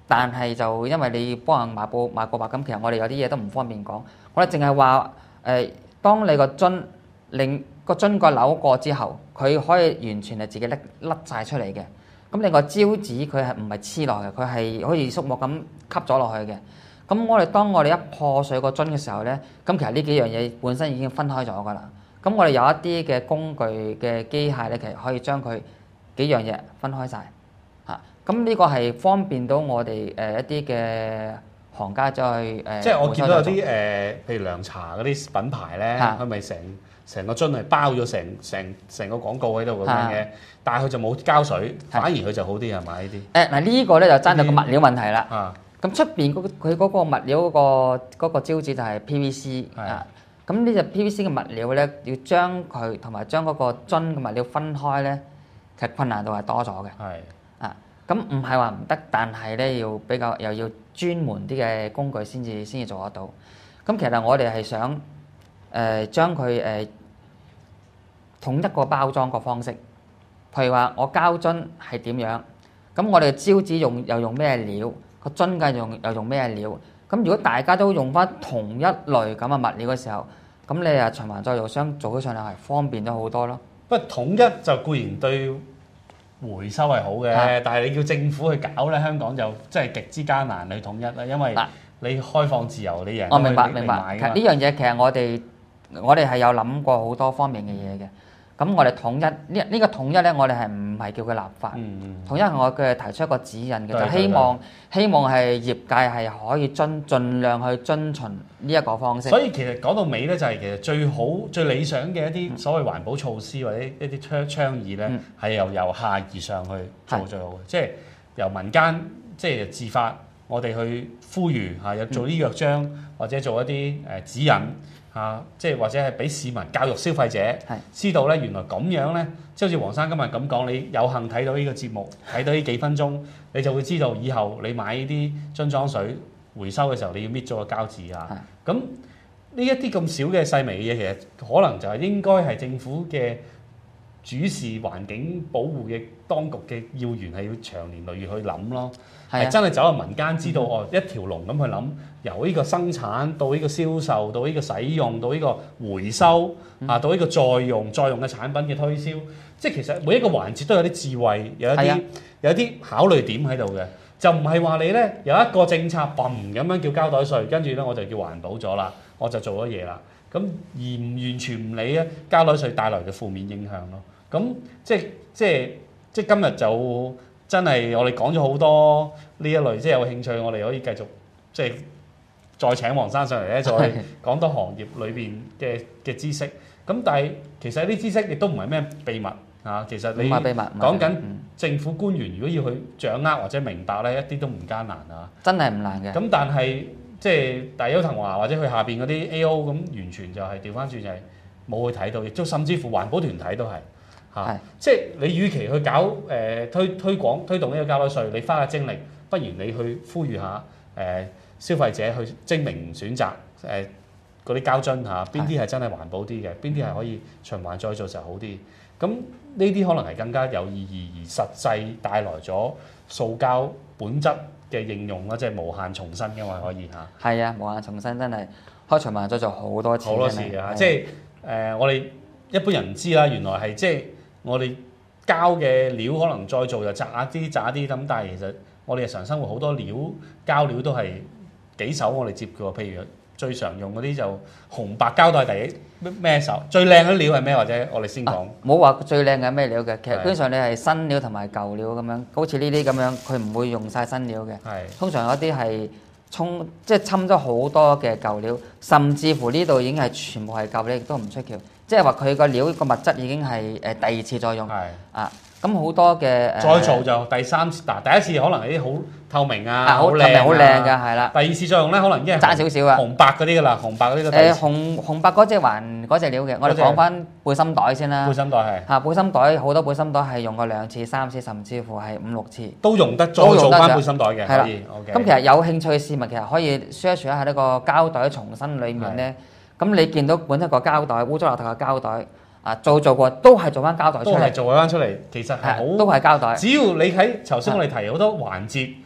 但係就因為你要幫人買個白金，其實我哋有啲嘢都唔方便講。我哋淨係話當你個樽令個樽蓋扭過之後，佢可以完全係自己甩晒出嚟嘅。咁你個膠紙佢係唔係黐落嘅？佢係好似縮膜咁吸咗落去嘅。咁當我哋一破碎個樽嘅時候咧，咁其實呢幾樣嘢本身已經分開咗㗎啦。咁我哋有一啲嘅工具嘅機械咧，其實可以將佢幾樣嘢分開晒。嚇。咁呢個係方便到我哋一啲嘅行家再去即係我見到有啲譬如涼茶嗰啲品牌咧，佢咪成個樽係包咗成個廣告喺度咁樣嘅，但係佢就冇膠水，反而佢就好啲係咪呢啲？ 嗱呢個咧就爭咗個物料問題啦。 啊， 咁出邊佢嗰個物料嗰個膠紙就係 PVC 啊。咁呢隻 PVC 嘅物料咧，要將佢同埋將嗰個樽嘅物料分開咧，其實困難度係多咗嘅。 係啊，咁唔係話唔得，但係咧要比較又要專門啲嘅工具先至做得到。咁其實我哋係想將佢統一個包裝個方式，譬如話我膠樽係點樣，咁我哋膠紙又用咩料，個樽嘅又用咩料。咁如果大家都用翻同一類咁嘅物料嘅時候，咁你循環再造商做起上嚟係方便咗好多咯。 不過統一就固然對回收係好嘅，但係你叫政府去搞咧，香港就真係極之艱難去統一啦，因為你開放自由，你人我明白。其實呢樣嘢其實我哋係有諗過好多方面嘅嘢嘅。咁我哋統一呢個統一咧，我哋係唔係叫佢立法？統一係我嘅提出一個指引嘅，就希望係業界係可以盡量去遵循呢一個方式。 所以其實講到尾咧，就係其實最好最理想嘅一啲所謂環保措施或者一啲倡議咧，係由下而上去做最好嘅，即係由民間即係自發，我哋去呼籲有做啲約章或者做一啲指引。即係或者係俾市民教育消費者，知道咧原來咁樣咧，即係好似黃生今日咁講，你有幸睇到呢個節目，睇到呢幾分鐘，你就會知道以後你買呢啲樽裝水回收嘅時候，你要搣咗個膠紙啊。咁呢一啲咁少嘅細微嘅嘢，其實可能就係應該係政府嘅主事環境保護嘅當局嘅要員係要長年累月去諗咯。係真係走入民間，知道一條龍咁去諗，由呢個生產到呢個銷售，到呢個使用，到呢個回收到呢個再用嘅產品嘅推銷，即係其實每一個環節都有啲智慧，有一啲考慮點喺度嘅，就唔係話你咧有一個政策嘣咁樣叫膠袋稅，跟住咧我就叫環保咗啦，我就做咗嘢啦，咁而唔完全唔理咧膠袋稅帶來嘅負面影響咯。咁即係今日就。真係我哋講咗好多呢一類，即係有興趣，我哋可以繼續即係再請黃生上嚟咧，再講多行業裏邊嘅知識。咁但係其實啲知識亦都唔係咩秘密嚇，其實你講緊政府官員如果要去掌握或者明白咧，一啲都唔艱難啊！真係唔難嘅。咁但係即係大邱騰華或者佢下邊嗰啲 A.O. 咁，完全就係調翻轉就係冇去睇到，亦都甚至乎環保團體都係。即係你與其去搞推廣推動呢個膠袋稅，你花嘅精力，不如你去呼籲下消費者去精明選擇嗰啲膠樽嚇，邊啲係真係環保啲嘅，邊啲係可以循環再造就好啲。咁呢啲可能係更加有意義而實際帶來咗塑膠本質嘅應用啦，即係無限重生嘅嘛可以嚇。係啊，無限重生真係可以循環再造好多次。好多次啊！即係我哋一般人唔知啦，原來係即係。我哋膠嘅料可能再做就渣啲咁，但係其實我哋日常生活好多膠料都係幾手我哋接嘅喎。譬如最常用嗰啲就紅白膠袋第咩手？最靚嘅料係咩？或者我哋先講。冇話最靚嘅咩料嘅，其實基本上你係新料同埋舊料咁樣，好似呢啲咁樣，佢唔會用晒新料嘅。通常有啲係即係侵咗好多嘅舊料，甚至乎呢度已經係全部係舊料，亦都唔出奇。即係話佢個料個物質已經係第二次再用，咁好多嘅再做就第三次嗱，第一次可能係啲好透明啊，好靚㗎，係啦。第二次再用咧，可能已經係爭少少啊，紅白嗰啲㗎啦，紅白嗰啲都紅白嗰隻還嗰隻料嘅。我哋講翻背心袋先啦，背心袋係背心袋好多背心袋係用過2次、3次，甚至乎係5、6次都用得，再做翻背心袋嘅，可以。咁其實有興趣嘅市民其實可以 search 一下呢個膠袋重新裡面咧。咁你見到本身個膠袋污糟邋遢嘅膠袋做過都係做翻膠袋出嚟，都係做翻出嚟，其實係好都係膠袋。只要你喺頭先我哋提好多環節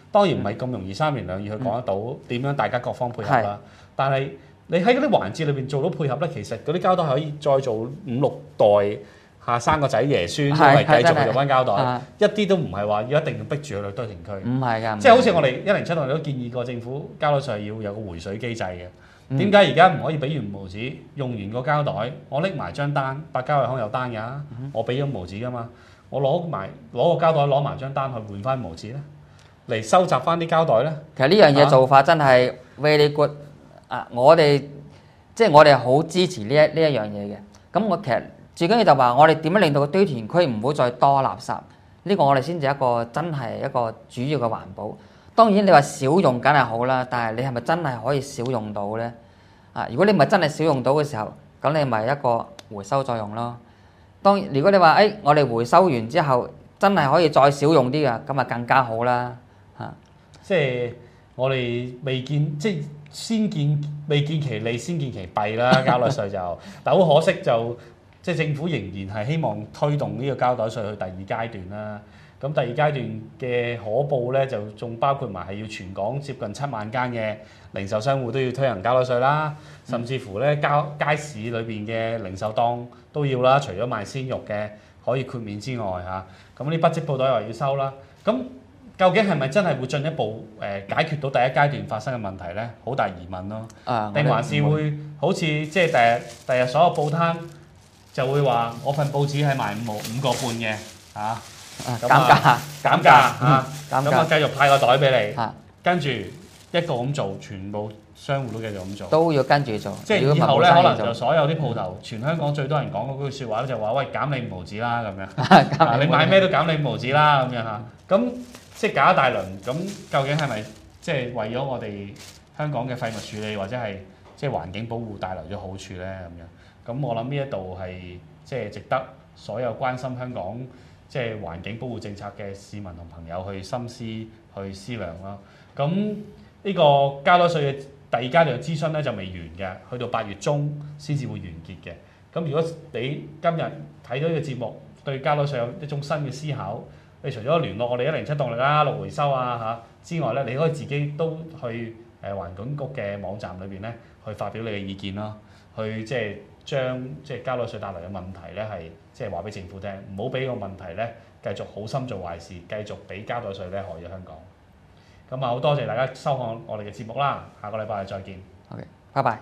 當然唔係咁容易三言兩語去講得到點樣大家各方配合啦。但係你喺嗰啲環節裏邊做到配合咧，其實嗰啲膠袋可以再做5、6代嚇生個仔爺孫，都係繼續用翻膠袋，一啲都唔係話要一定要逼住去堆填區。 唔係㗎， 即係好似我哋107我哋都建議過政府膠袋稅要有個回水機制嘅。點解而家唔可以俾完毛紙用完個膠袋，我拎埋張單，百佳惠康有單㗎，我俾咗毛紙㗎嘛，我攞個膠袋攞埋張單去換翻毛紙咧，嚟收集翻啲膠袋咧。 其實呢樣嘢做法真係 very good 啊！我哋好支持呢一樣嘢嘅。咁我其實最緊要就話我哋點樣令到個堆填區唔好再多垃圾，呢個我哋先至一個真係一個主要嘅環保。當然你話少用梗係好啦，但係你係咪真係可以少用到呢？如果你唔係真係少用到嘅時候，咁你咪一個回收作用咯。如果你話我哋回收完之後真係可以再少用啲嘅，咁啊更加好啦。 即係我哋未見其利先見其弊啦，膠袋稅就，但好可惜就即係政府仍然係希望推動呢個膠袋稅去第2階段啦。咁第2階段嘅可報咧，就仲包括埋係要全港接近7萬間嘅零售商戶都要推行膠袋稅啦，甚至乎咧街市裏邊嘅零售檔都要啦，除咗賣鮮肉嘅可以豁免之外嚇，咁啲不織布袋又要收啦。咁究竟係咪真係會進一步解決到第1階段發生嘅問題咧？好大疑問咯。定還是會好似即係第日所有報攤就會話我份報紙係賣5個半嘅嚇。減價嚇，咁啊繼續派個袋俾你，跟住一個咁做，全部商戶都繼續咁做， 都要跟住做。 即係以後咧，可能就所有啲鋪頭，全香港最多人講嗰句説話咧，就話喂減你5毫紙啦咁樣，你買咩都減你5毫紙啦咁樣嚇。咁即係搞一大輪，咁究竟係咪即係為咗我哋香港嘅廢物處理或者係即係環境保護帶來咗好處咧咁樣？咁我諗呢一度係即係值得所有關心香港即係環境保護政策嘅市民同朋友去深思、去思量咯。咁呢個膠袋稅嘅第2階段嘅諮詢咧就未完嘅，去到8月中先至會完結嘅。咁如果你今日睇到呢個節目，對膠袋稅有一種新嘅思考，你除咗聯絡我哋107動力啦、綠回收之外咧，你可以自己都去環管局嘅網站裏邊咧去發表你嘅意見咯，去即係將即係膠袋稅帶來嘅問題咧係即係話俾政府聽，唔好俾個問題咧繼續好心做壞事，繼續俾膠袋稅咧害咗香港。咁好多謝大家收看我哋嘅節目啦，下個禮拜再見。 OK， 拜拜。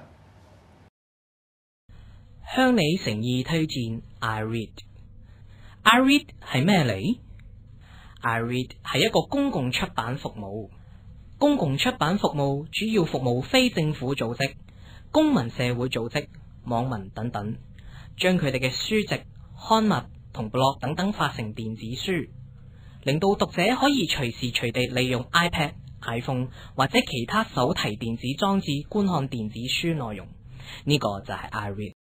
向你誠意推薦 iRead。iRead 係咩嚟？iRead 係一個公共出版服務。公共出版服務主要服務非政府組織、公民社會組織、網民等等，將佢哋嘅書籍、刊物同 blog 等等發成電子書，令到讀者可以隨時隨地利用 iPad、iPhone 或者其他手提電子裝置觀看電子書內容。呢個就係 iRead。